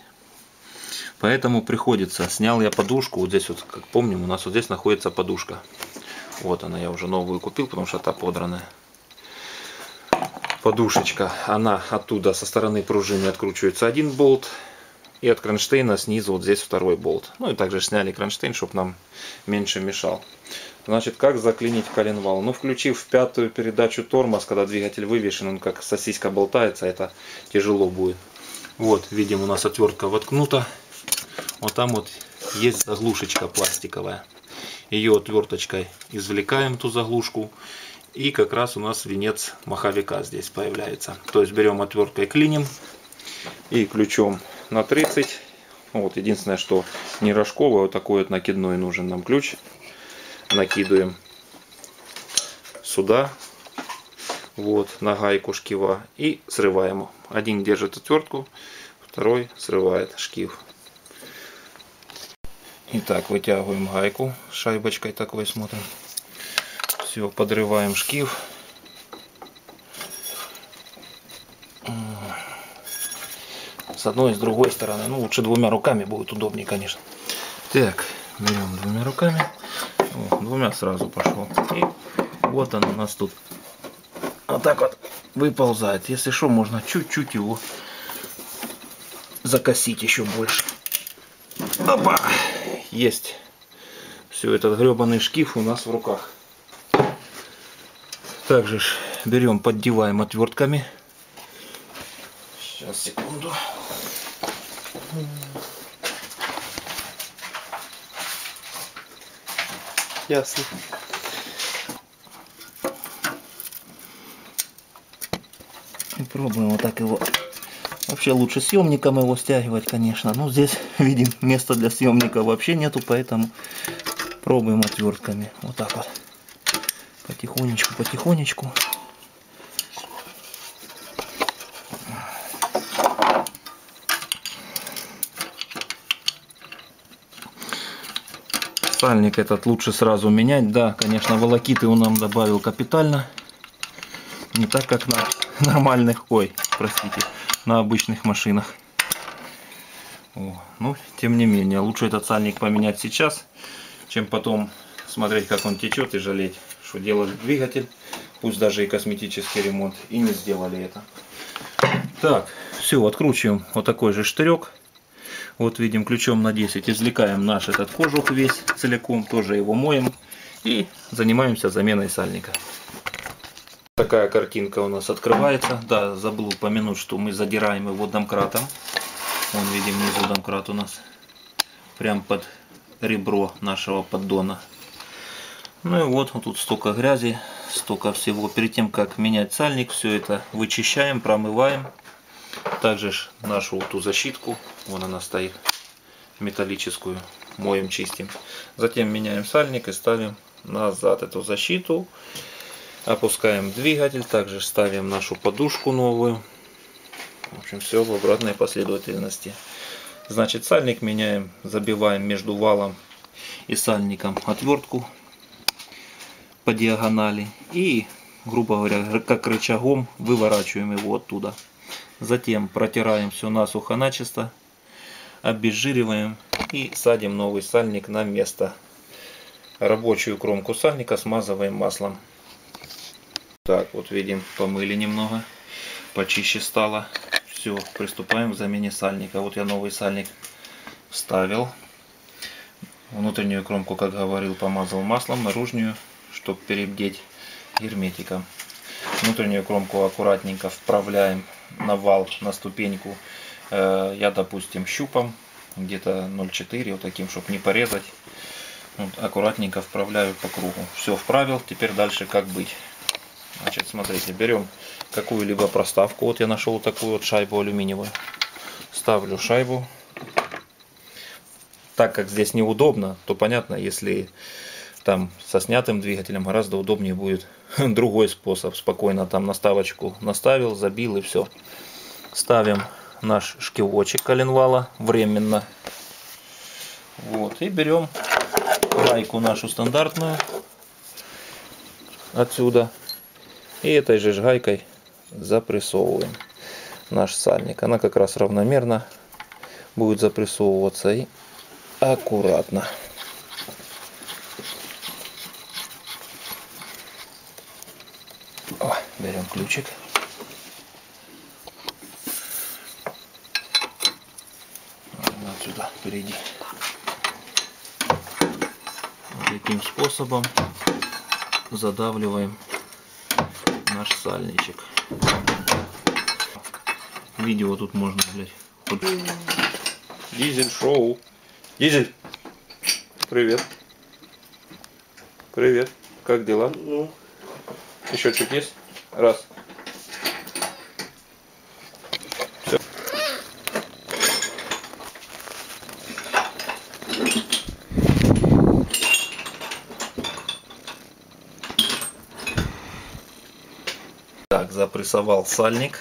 Поэтому приходится, снял я подушку. Вот здесь вот, как помним, у нас вот здесь находится подушка. Вот она, я уже новую купил, потому что та подранная. Подушечка, она оттуда со стороны пружины откручивается один болт. И от кронштейна снизу вот здесь второй болт. Ну и также сняли кронштейн, чтобы нам меньше мешал. Значит, как заклинить коленвал? Ну, включив пятую передачу тормоз, когда двигатель вывешен, он как сосиска болтается, это тяжело будет. Вот, видим, у нас отвертка воткнута. Вот там вот есть заглушечка пластиковая. Ее отверточкой извлекаем, ту заглушку. И как раз у нас венец маховика здесь появляется. То есть берем отверткой, клиним и ключом на тридцать. Вот, единственное, что не рожковый, вот такой вот накидной нужен нам ключ. Накидываем сюда, вот, на гайку шкива и срываем. Один держит отвертку, второй срывает шкив. Итак, вытягиваем гайку с шайбочкой такой, смотрим. Все, подрываем шкив. С одной и с другой стороны. Ну, лучше двумя руками будет удобнее, конечно. Так, берем двумя руками. О, двумя сразу пошел. И вот он у нас тут вот так вот выползает. Если что, можно чуть-чуть его закосить еще больше. Опа! Есть. Все, этот гребаный шкив у нас в руках. Также берем, поддеваем отвертками. Сейчас, секунду. Ясно. И пробуем вот так его. Вообще лучше съемником его стягивать, конечно. Но здесь, видим, места для съемника вообще нету, поэтому пробуем отвертками. Вот так вот. Потихонечку, потихонечку. Сальник этот лучше сразу менять. Да, конечно, волокиты он нам добавил капитально. Не так, как на нормальных, ой, простите, на обычных машинах. О, ну, тем не менее, лучше этот сальник поменять сейчас, чем потом смотреть, как он течет, и жалеть, что делали двигатель, пусть даже и косметический ремонт, и не сделали это. Так, все, откручиваем вот такой же штырек. Вот видим, ключом на десять извлекаем наш этот кожух весь целиком, тоже его моем и занимаемся заменой сальника. Такая картинка у нас открывается. Да, забыл упомянуть, что мы задираем его домкратом. Вон, видим, внизу домкрат у нас прям под ребро нашего поддона. Ну и вот, вот тут столько грязи, столько всего. Перед тем, как менять сальник, все это вычищаем, промываем. Также нашу вот ту защитку, вон она стоит, металлическую, моем, чистим. Затем меняем сальник и ставим назад эту защиту. Опускаем двигатель, также ставим нашу подушку новую. В общем, все в обратной последовательности. Значит, сальник меняем, забиваем между валом и сальником отвертку по диагонали. И, грубо говоря, как рычагом выворачиваем его оттуда. Затем протираем все насухо начисто, обезжириваем и садим новый сальник на место. Рабочую кромку сальника смазываем маслом. Так, вот видим, помыли немного, почище стало. Все, приступаем к замене сальника. Вот я новый сальник вставил. Внутреннюю кромку, как говорил, помазал маслом, наружную, чтобы перебдеть герметиком. Внутреннюю кромку аккуратненько вправляем на вал, на ступеньку. Я, допустим, щупом, где-то ноль целых четыре десятых, вот таким, чтобы не порезать. Вот, аккуратненько вправляю по кругу. Все вправил, теперь дальше как быть. Значит, смотрите, берем какую-либо проставку. Вот я нашел такую вот шайбу алюминиевую. Ставлю шайбу. Так как здесь неудобно, то понятно, если там со снятым двигателем гораздо удобнее будет другой способ. Спокойно там наставочку наставил, забил и все. Ставим наш шкивочек коленвала временно. Вот, и берем гайку нашу стандартную отсюда. И этой же гайкой запрессовываем наш сальник. Она как раз равномерно будет запрессовываться и аккуратно. О, берем ключик. Отсюда впереди. Вот таким способом задавливаем наш сальничек. Видео тут можно, блядь. Вот. Дизель шоу. Дизель. Привет. Привет. Как дела? Ну. Еще чуть есть? Раз. Все. Так, запрессовал сальник.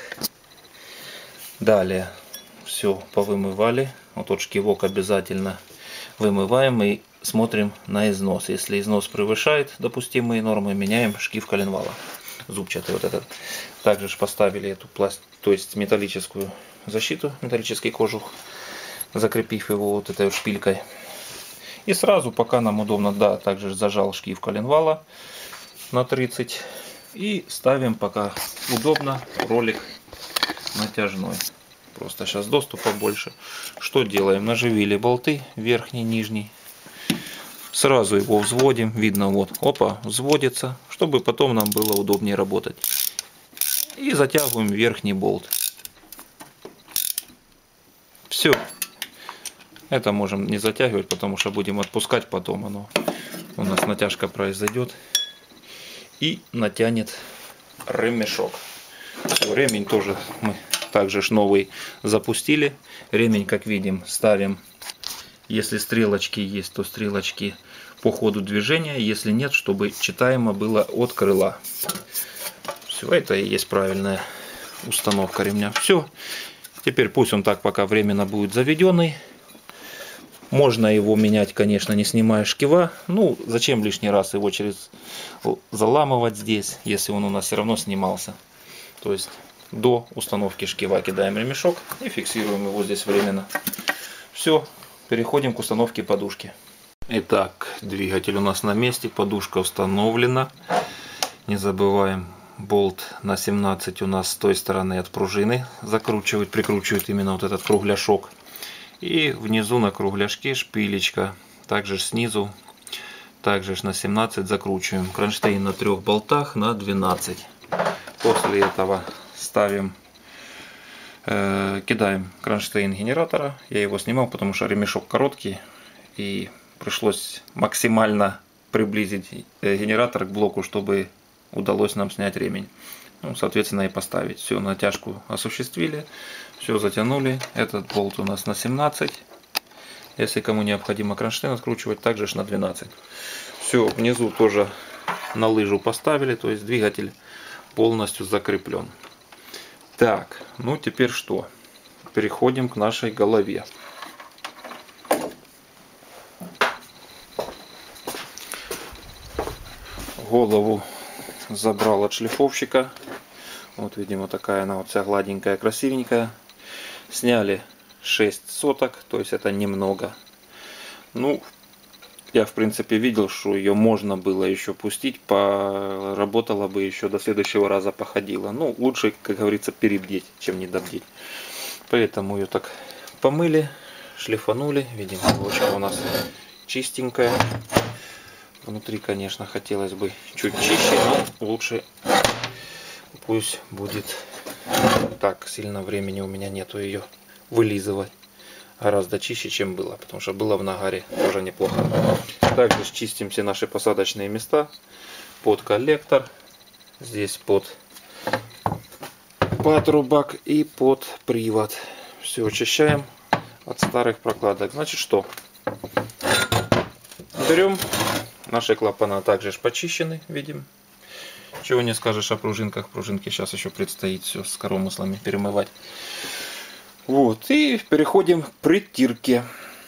Далее все повымывали. Вот тот шкивок обязательно вымываем и смотрим на износ. Если износ превышает допустимые нормы, меняем шкив коленвала. Зубчатый вот этот. Также же поставили эту пласт, то есть металлическую защиту, металлический кожух, закрепив его вот этой вот шпилькой. И сразу, пока нам удобно, да, также зажал шкив коленвала на тридцать. И ставим, пока удобно, ролик натяжной. Просто сейчас доступа больше. Что делаем? Наживили болты, верхний, нижний. Сразу его взводим. Видно, вот, опа, взводится, чтобы потом нам было удобнее работать. И затягиваем верхний болт. Все. Это можем не затягивать, потому что будем отпускать потом. Оно у нас натяжка произойдет. И натянет ремешок. Все, ремень тоже мы также ж новый запустили. Ремень, как видим, ставим. Если стрелочки есть, то стрелочки по ходу движения. Если нет, чтобы читаемо было от крыла. Все, это и есть правильная установка ремня. Все. Теперь пусть он так пока временно будет заведенный. Можно его менять, конечно, не снимая шкива. Ну, зачем лишний раз его через заламывать здесь, если он у нас все равно снимался. То есть до установки шкива кидаем ремешок и фиксируем его здесь временно. Все, переходим к установке подушки. Итак, двигатель у нас на месте, подушка установлена. Не забываем, болт на семнадцать у нас с той стороны от пружины закручивает, прикручивает именно вот этот кругляшок. И внизу на кругляшке шпилечка, также снизу, также на семнадцать закручиваем. Кронштейн на трех болтах на двенадцать. После этого ставим, э, кидаем кронштейн генератора. Я его снимал, потому что ремешок короткий и пришлось максимально приблизить генератор к блоку, чтобы удалось нам снять ремень. Ну, соответственно, и поставить. Все, натяжку осуществили. Все, затянули. Этот болт у нас на семнадцать. Если кому необходимо кронштейн откручивать, также на двенадцать. Все, внизу тоже на лыжу поставили. То есть двигатель полностью закреплен. Так, ну теперь что? Переходим к нашей голове. Голову забрал от шлифовщика. Вот, видимо, такая она вот вся гладенькая, красивенькая. Сняли шесть соток, то есть это немного. Ну, я в принципе видел, что ее можно было еще пустить, поработала бы еще до следующего раза, походила. Ну, лучше, как говорится, перебдеть, чем недобдеть. Поэтому ее так помыли, шлифанули. Видимо, очень у нас чистенькая. Внутри, конечно, хотелось бы чуть чище, но лучше пусть будет так. Сильно времени у меня нету ее вылизывать. Гораздо чище, чем было, потому что было в нагаре тоже неплохо. Также чистим все наши посадочные места под коллектор, здесь под патрубок и под привод. Все очищаем от старых прокладок. Значит, что? Берем. Наши клапана также почищены, видим. Чего не скажешь о пружинках. Пружинки сейчас еще предстоит все с коромыслами перемывать. Вот, и переходим к притирке.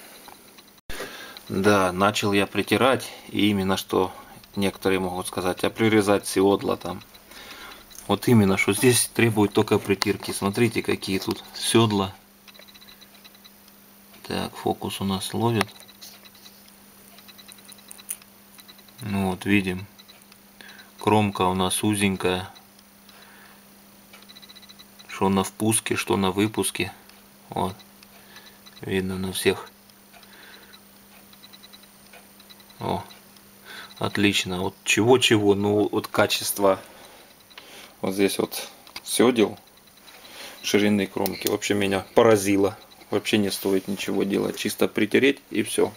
Да, начал я притирать, и именно что некоторые могут сказать, а прирезать седла там. Вот именно, что здесь требует только притирки. Смотрите, какие тут седла. Так, фокус у нас ловит. Ну вот, видим, кромка у нас узенькая, что на впуске, что на выпуске. Вот. Видно на всех. О, отлично. Вот чего-чего, ну вот качество. Вот здесь вот сёдел ширины кромки вообще меня поразило. Вообще не стоит ничего делать. Чисто притереть и все.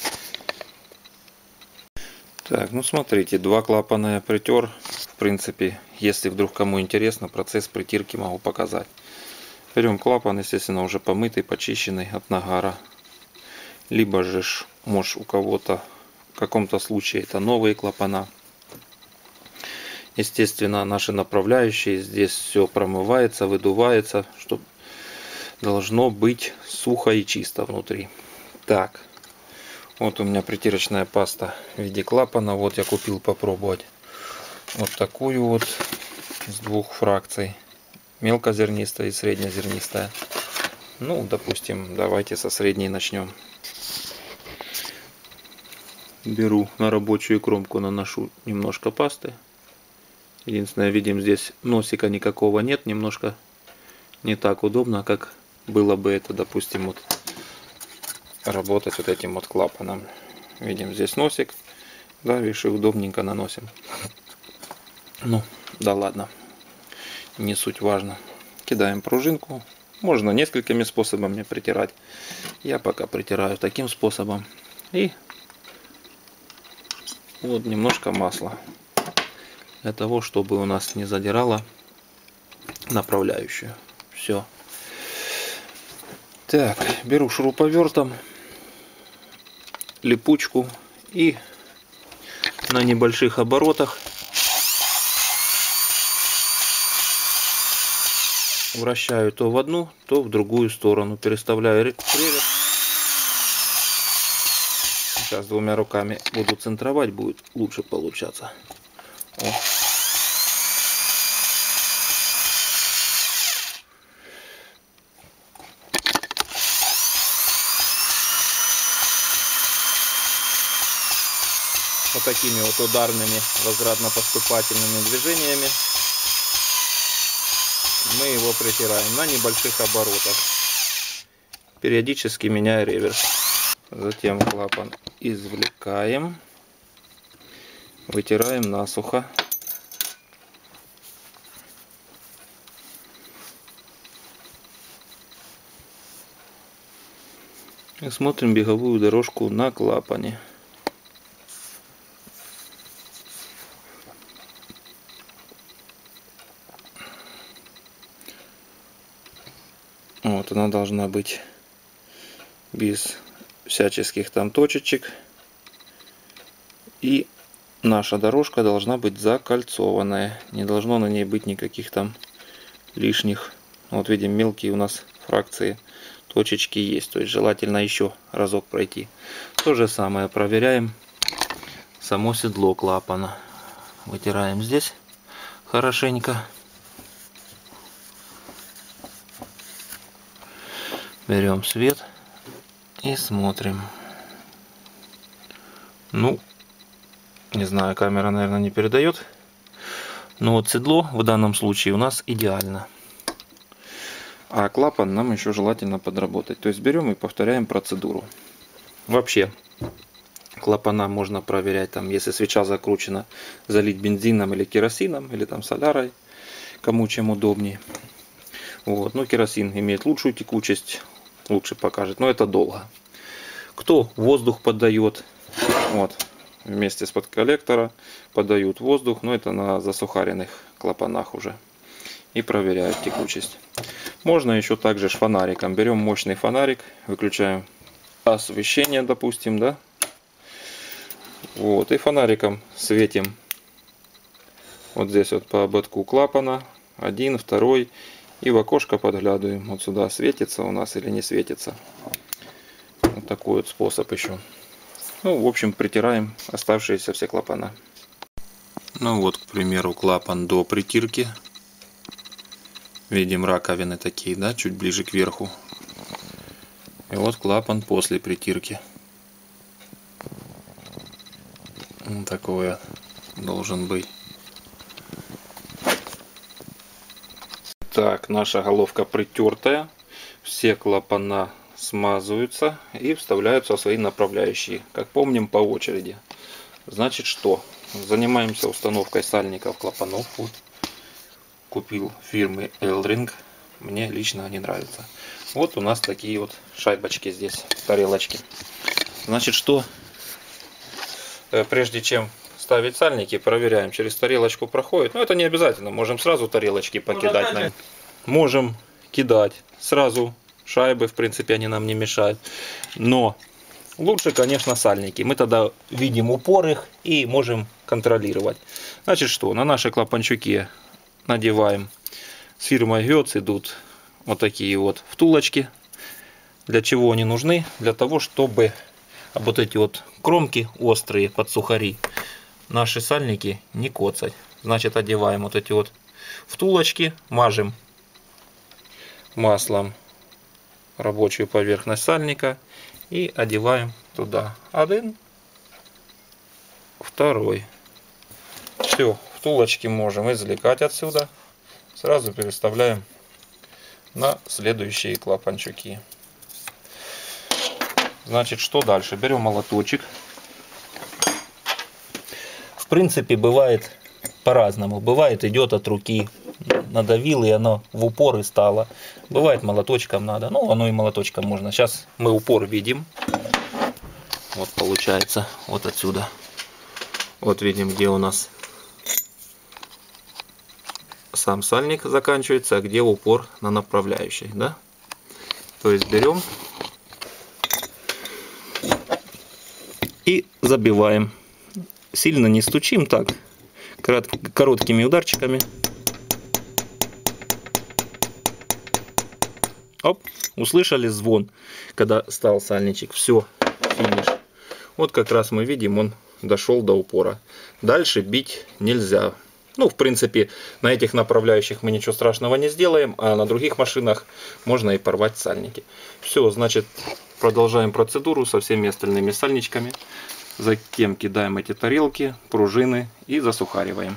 Так, ну смотрите, два клапана я притер. В принципе, если вдруг кому интересно, процесс притирки могу показать. Берем клапан, естественно, уже помытый, почищенный от нагара. Либо же, может, у кого-то в каком-то случае это новые клапана. Естественно, наши направляющие, здесь все промывается, выдувается, чтобы должно быть сухо и чисто внутри. Так, вот у меня притирочная паста в виде клапана. Вот я купил попробовать. Вот такую вот с двух фракций. Мелкозернистая и среднезернистая. Ну, допустим, давайте со средней начнем. Беру на рабочую кромку, наношу немножко пасты. Единственное, видим, здесь носика никакого нет. Немножко не так удобно, как было бы это, допустим, вот работать вот этим вот клапаном. Видим, здесь носик. Да, видишь, и удобненько наносим. Ну, да ладно. Не суть важно. Кидаем пружинку. Можно несколькими способами притирать. Я пока притираю таким способом. И вот немножко масла. Для того, чтобы у нас не задирало направляющую. Все. Так, беру шуруповертом липучку и на небольших оборотах вращаю то в одну, то в другую сторону. Переставляю реверс. Сейчас двумя руками буду центровать, будет лучше получаться. О. Вот такими вот ударными возвратно-поступательными движениями мы его притираем на небольших оборотах, периодически меняя реверс. Затем клапан извлекаем, вытираем насухо. И смотрим беговую дорожку на клапане. Вот она должна быть без всяческих там точечек. И наша дорожка должна быть закольцованная. Не должно на ней быть никаких там лишних. Вот видим, мелкие у нас фракции, точечки есть. То есть желательно еще разок пройти. То же самое проверяем само седло клапана. Вытираем здесь хорошенько. Берем свет и смотрим. Ну, не знаю, камера, наверное, не передает. Но вот седло в данном случае у нас идеально. А клапан нам еще желательно подработать. То есть берем и повторяем процедуру. Вообще, клапана можно проверять, там, если свеча закручена, залить бензином или керосином, или там солярой, кому чем удобнее. Вот. Ну, керосин имеет лучшую текучесть, лучше покажет, но это долго. Кто воздух поддает, вот, вместе с подколлектора подают воздух, но это на засухаренных клапанах уже. И проверяют текучесть. Можно еще также с фонариком. Берем мощный фонарик, выключаем освещение, допустим, да. Вот, и фонариком светим вот здесь вот по ободку клапана. Один, второй. И в окошко подглядываем. Вот сюда светится у нас или не светится. Вот такой вот способ еще. Ну, в общем, притираем оставшиеся все клапана. Ну вот, к примеру, клапан до притирки. Видим раковины такие, да, чуть ближе к верху. И вот клапан после притирки. Вот такой должен быть. Итак, наша головка притертая. Все клапана смазываются и вставляются в свои направляющие. Как помним, по очереди. Значит, что? Занимаемся установкой сальников клапанов. Вот. Купил фирмы Elring. Мне лично они нравятся. Вот у нас такие вот шайбочки здесь, тарелочки. Значит, что? Прежде чем ставить сальники, проверяем, через тарелочку проходит. Но это не обязательно. Можем сразу тарелочки покидать. Можем, Можем кидать сразу шайбы. В принципе, они нам не мешают. Но лучше, конечно, сальники. Мы тогда видим упор их и можем контролировать. Значит, что? На наши клапанчуки надеваем. С фирмой Götz идут вот такие вот втулочки. Для чего они нужны? Для того, чтобы вот эти вот кромки острые под сухари наши сальники не коцать. Значит, одеваем вот эти вот втулочки, мажем маслом рабочую поверхность сальника и одеваем туда один, второй. Все, втулочки можем извлекать отсюда. Сразу переставляем на следующие клапанчуки. Значит, что дальше? Берем молоточек. В принципе, бывает по-разному. Бывает, идет от руки. Надавил, и оно в упор и стало. Бывает, молоточком надо. Ну, оно и молоточком можно. Сейчас мы упор видим. Вот получается, вот отсюда. Вот видим, где у нас сам сальник заканчивается, а где упор на направляющей, да? То есть берем и забиваем. Сильно не стучим, так, короткими ударчиками. Оп, услышали звон, когда стал сальничек. Все, финиш. Вот как раз мы видим, он дошел до упора. Дальше бить нельзя. Ну, в принципе, на этих направляющих мы ничего страшного не сделаем, а на других машинах можно и порвать сальники. Все, значит, продолжаем процедуру со всеми остальными сальничками. Затем кидаем эти тарелки, пружины и засухариваем.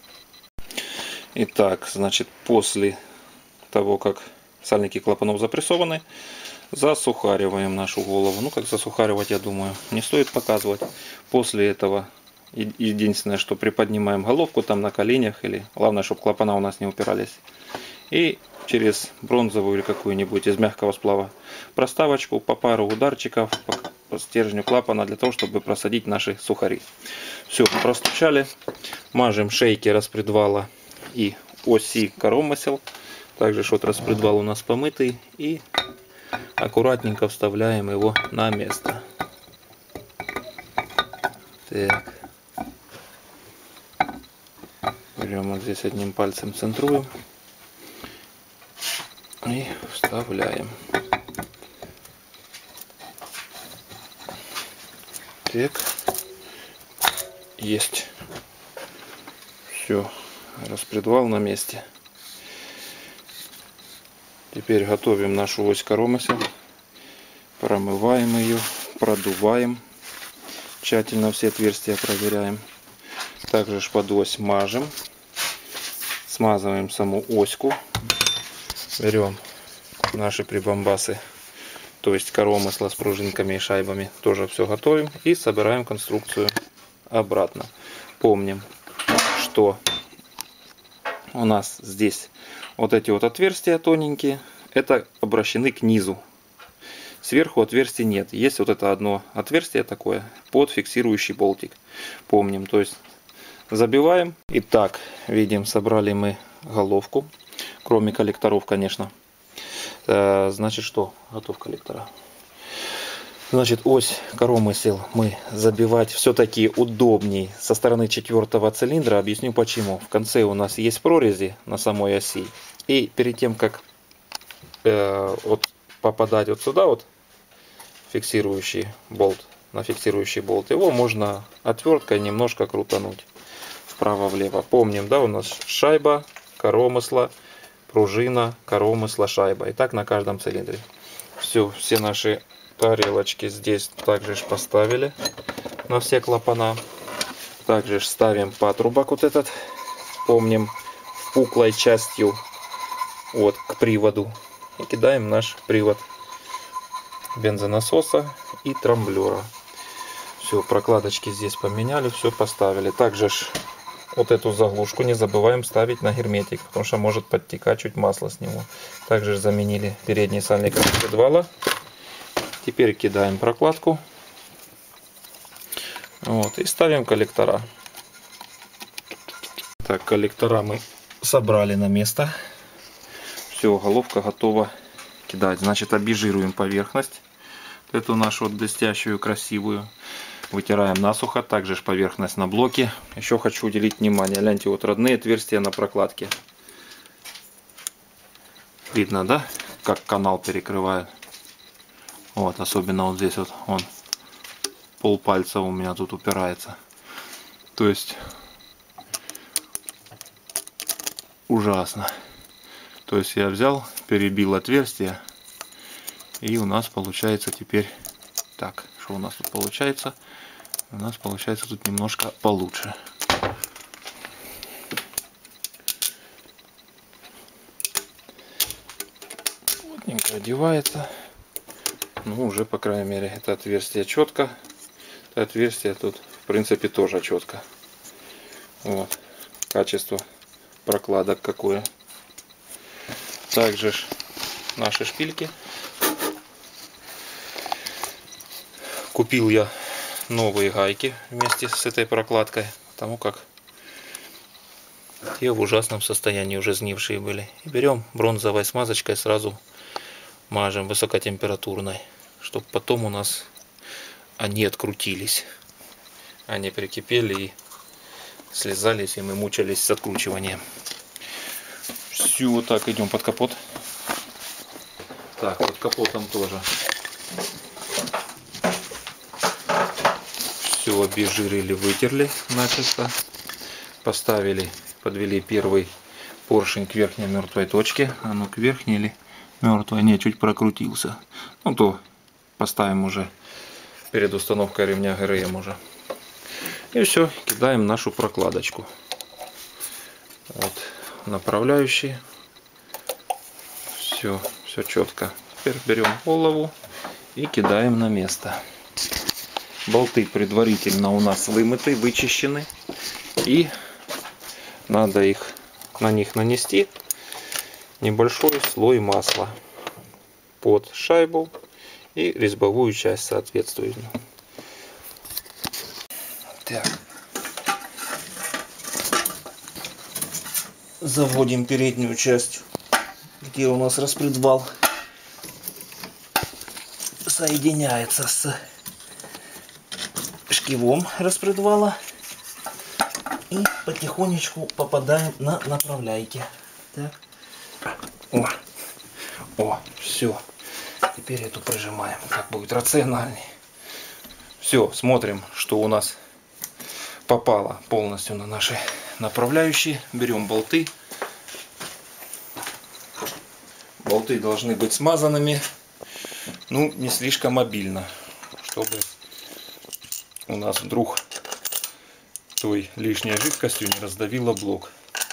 Итак, значит, после того, как сальники клапанов запрессованы, засухариваем нашу голову. Ну, как засухаривать, я думаю, не стоит показывать. После этого единственное, что приподнимаем головку там на коленях, или главное, чтобы клапана у нас не упирались. И через бронзовую или какую-нибудь из мягкого сплава проставочку по пару ударчиков по стержню клапана для того, чтобы просадить наши сухари. Все, простучали. Мажем шейки распредвала и оси коромысел. Также вот распредвал у нас помытый. И аккуратненько вставляем его на место. Так. Берем вот здесь одним пальцем, центруем и вставляем. Так, есть. Все, распредвал на месте. Теперь готовим нашу ось коромысел, промываем ее, продуваем, тщательно все отверстия проверяем. Также под ось мажем. Смазываем саму оську. Берем наши прибамбасы, то есть коромысла с пружинками и шайбами. Тоже все готовим и собираем конструкцию обратно. Помним, что у нас здесь вот эти вот отверстия тоненькие, это обращены к низу. Сверху отверстий нет. Есть вот это одно отверстие такое под фиксирующий болтик. Помним, то есть забиваем. Итак, видим, собрали мы головку. Кроме коллекторов, конечно. Значит, что? Готов коллектора. Значит, ось коромысел мы забивать все-таки удобней со стороны четвертого цилиндра. Объясню почему. В конце у нас есть прорези на самой оси. И перед тем, как э, вот попадать вот сюда, вот фиксирующий болт, на фиксирующий болт, его можно отверткой немножко крутануть вправо-влево. Помним, да, у нас шайба, коромысла, пружина, коромысла, шайба. И так на каждом цилиндре. Все, все наши тарелочки здесь также поставили на все клапана. Также ставим патрубок вот этот. Помним, впуклой частью вот к приводу. И кидаем наш привод бензонасоса и трамблера. Все, прокладочки здесь поменяли, все поставили. Также ж вот эту заглушку не забываем ставить на герметик, потому что может подтекать чуть масло с него. Также заменили передний сальник распредвала. Теперь кидаем прокладку. Вот, и ставим коллектора. Так, коллектора мы собрали на место. Все, головка готова кидать. Значит, обезжируем поверхность. Эту нашу вот блестящую, красивую. Вытираем насухо. Также ж поверхность на блоке. Еще хочу уделить внимание. Гляньте, вот родные отверстия на прокладке. Видно, да? Как канал перекрывает. Вот, особенно вот здесь вот он. Полпальца у меня тут упирается. То есть ужасно. То есть я взял, перебил отверстие. И у нас получается теперь... Так, что у нас тут получается? У нас получается тут немножко получше. Плотненько одевается. Ну, уже, по крайней мере, это отверстие четко. Это отверстие тут, в принципе, тоже четко. Вот. Качество прокладок какое. Также наши шпильки. Купил я новые гайки вместе с этой прокладкой, потому как те в ужасном состоянии уже сгнившие были. И берем бронзовой смазочкой, сразу мажем высокотемпературной, чтобы потом у нас они открутились, они прикипели и слезались, и мы мучались с откручиванием. Все, вот так, идем под капот. Так, под капотом тоже все обезжирили, вытерли начисто. Поставили, подвели первый поршень к верхней мертвой точке. А ну, к верхней или мертвой? Не, чуть прокрутился. Ну то поставим уже перед установкой ремня ГРМ уже. И все, кидаем нашу прокладочку. Вот направляющие. Все, все четко. Теперь берем голову и кидаем на место. Болты предварительно у нас вымыты, вычищены. И надо их на них нанести небольшой слой масла под шайбу и резьбовую часть соответствующую. Так. Заводим переднюю часть, где у нас распредвал соединяется с шкивом распредвала, и потихонечку попадаем на направляйки. Так. О, о, все. Теперь эту прижимаем, как будет рациональней. Все, смотрим, что у нас попало полностью на наши направляющие. Берем болты. Болты должны быть смазанными, ну, не слишком обильно, чтобы у нас вдруг той лишней жидкостью не раздавило блок.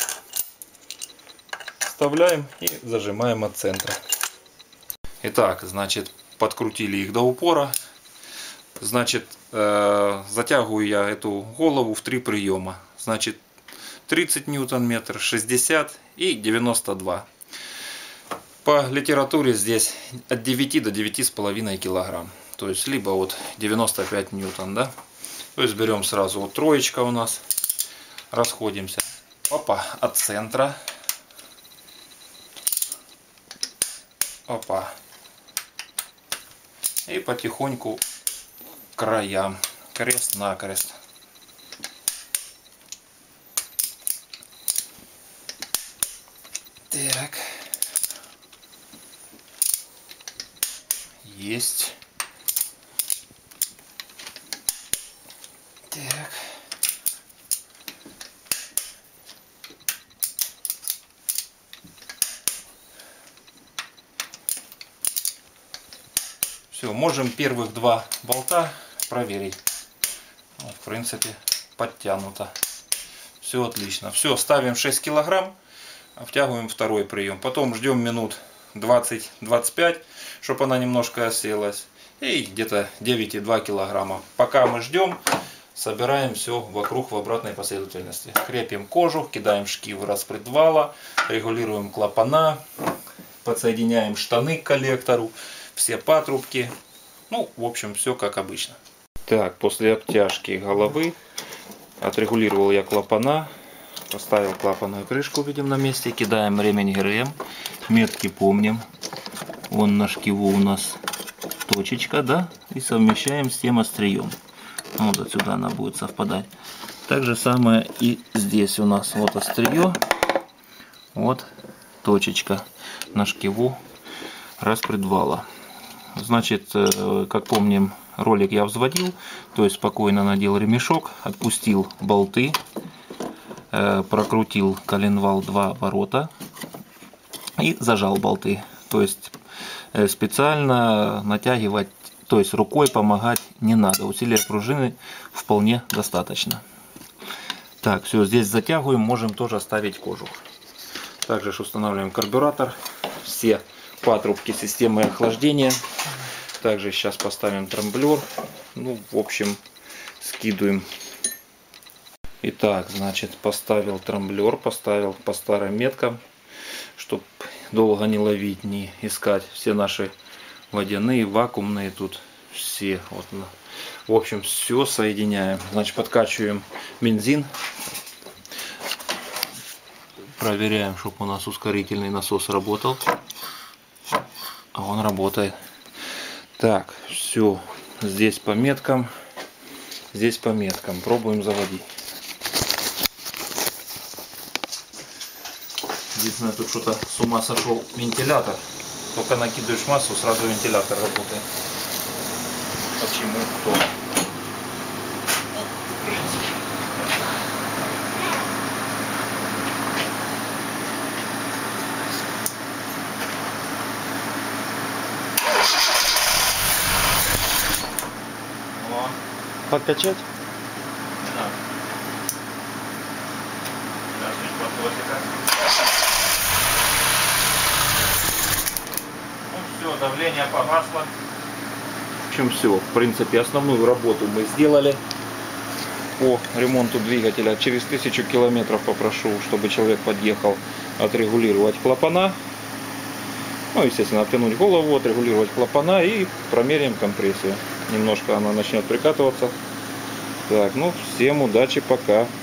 Вставляем и зажимаем от центра. Итак, значит, подкрутили их до упора. Значит, э, затягиваю я эту голову в три приема. Значит, тридцать ньютон-метров, шестьдесят и девяносто два. По литературе здесь от девяти до девяти с половиной килограмм. То есть, либо вот девяносто пять ньютон, да. То есть, берем сразу вот троечка у нас. Расходимся. Опа, от центра. Опа. И потихоньку к краям. Крест-накрест. Так. Есть. Так. Все, можем первых два болта проверить. Вот, в принципе, подтянуто. Все отлично. Все, ставим шесть килограмм. втягиваем второй прием. Потом ждем минут двадцать-двадцать пять, чтобы она немножко оселась. И где-то девять и два килограмма. Пока мы ждем, собираем все вокруг в обратной последовательности. Крепим кожух, кидаем шкивы распредвала, регулируем клапана, подсоединяем штаны к коллектору, все патрубки. Ну, в общем, все как обычно. Так, после обтяжки головы отрегулировал я клапана, поставил клапанную крышку, видим на месте, кидаем ремень ГРМ, метки помним. Вон на шкиву у нас точечка, да, и совмещаем с тем острием. Вот отсюда она будет совпадать. Так же самое и здесь у нас вот острие, вот точечка на шкиву распредвала. Значит, как помним, ролик я взводил, то есть спокойно надел ремешок, отпустил болты, прокрутил коленвал два оборота и зажал болты. То есть специально натягивать, то есть рукой помогать не надо. Усилия пружины вполне достаточно. Так, все, здесь затягиваем, можем тоже оставить кожух. Также устанавливаем карбюратор, все патрубки системы охлаждения. Также сейчас поставим трамблер. Ну, в общем, скидываем. Итак, значит, поставил трамблер, поставил по старым меткам, чтобы долго не ловить, не искать. Все наши водяные, вакуумные тут все. Вот, в общем, все соединяем. Значит, подкачиваем бензин. Проверяем, чтобы у нас ускорительный насос работал. А он работает. Так, все. Здесь по меткам. Здесь по меткам. Пробуем заводить. Единственное, тут что-то с ума сошел вентилятор. Только накидываешь массу, сразу вентилятор работает. Почему? Кто? Подкачать? Да. Ну все, давление погасло. В общем, все. В принципе, основную работу мы сделали по ремонту двигателя. Через тысячу километров попрошу, чтобы человек подъехал, отрегулировать клапана. Ну, естественно, оттянуть голову, отрегулировать клапана и промеряем компрессию. Немножко она начнет прикатываться. Так, ну, всем удачи, пока.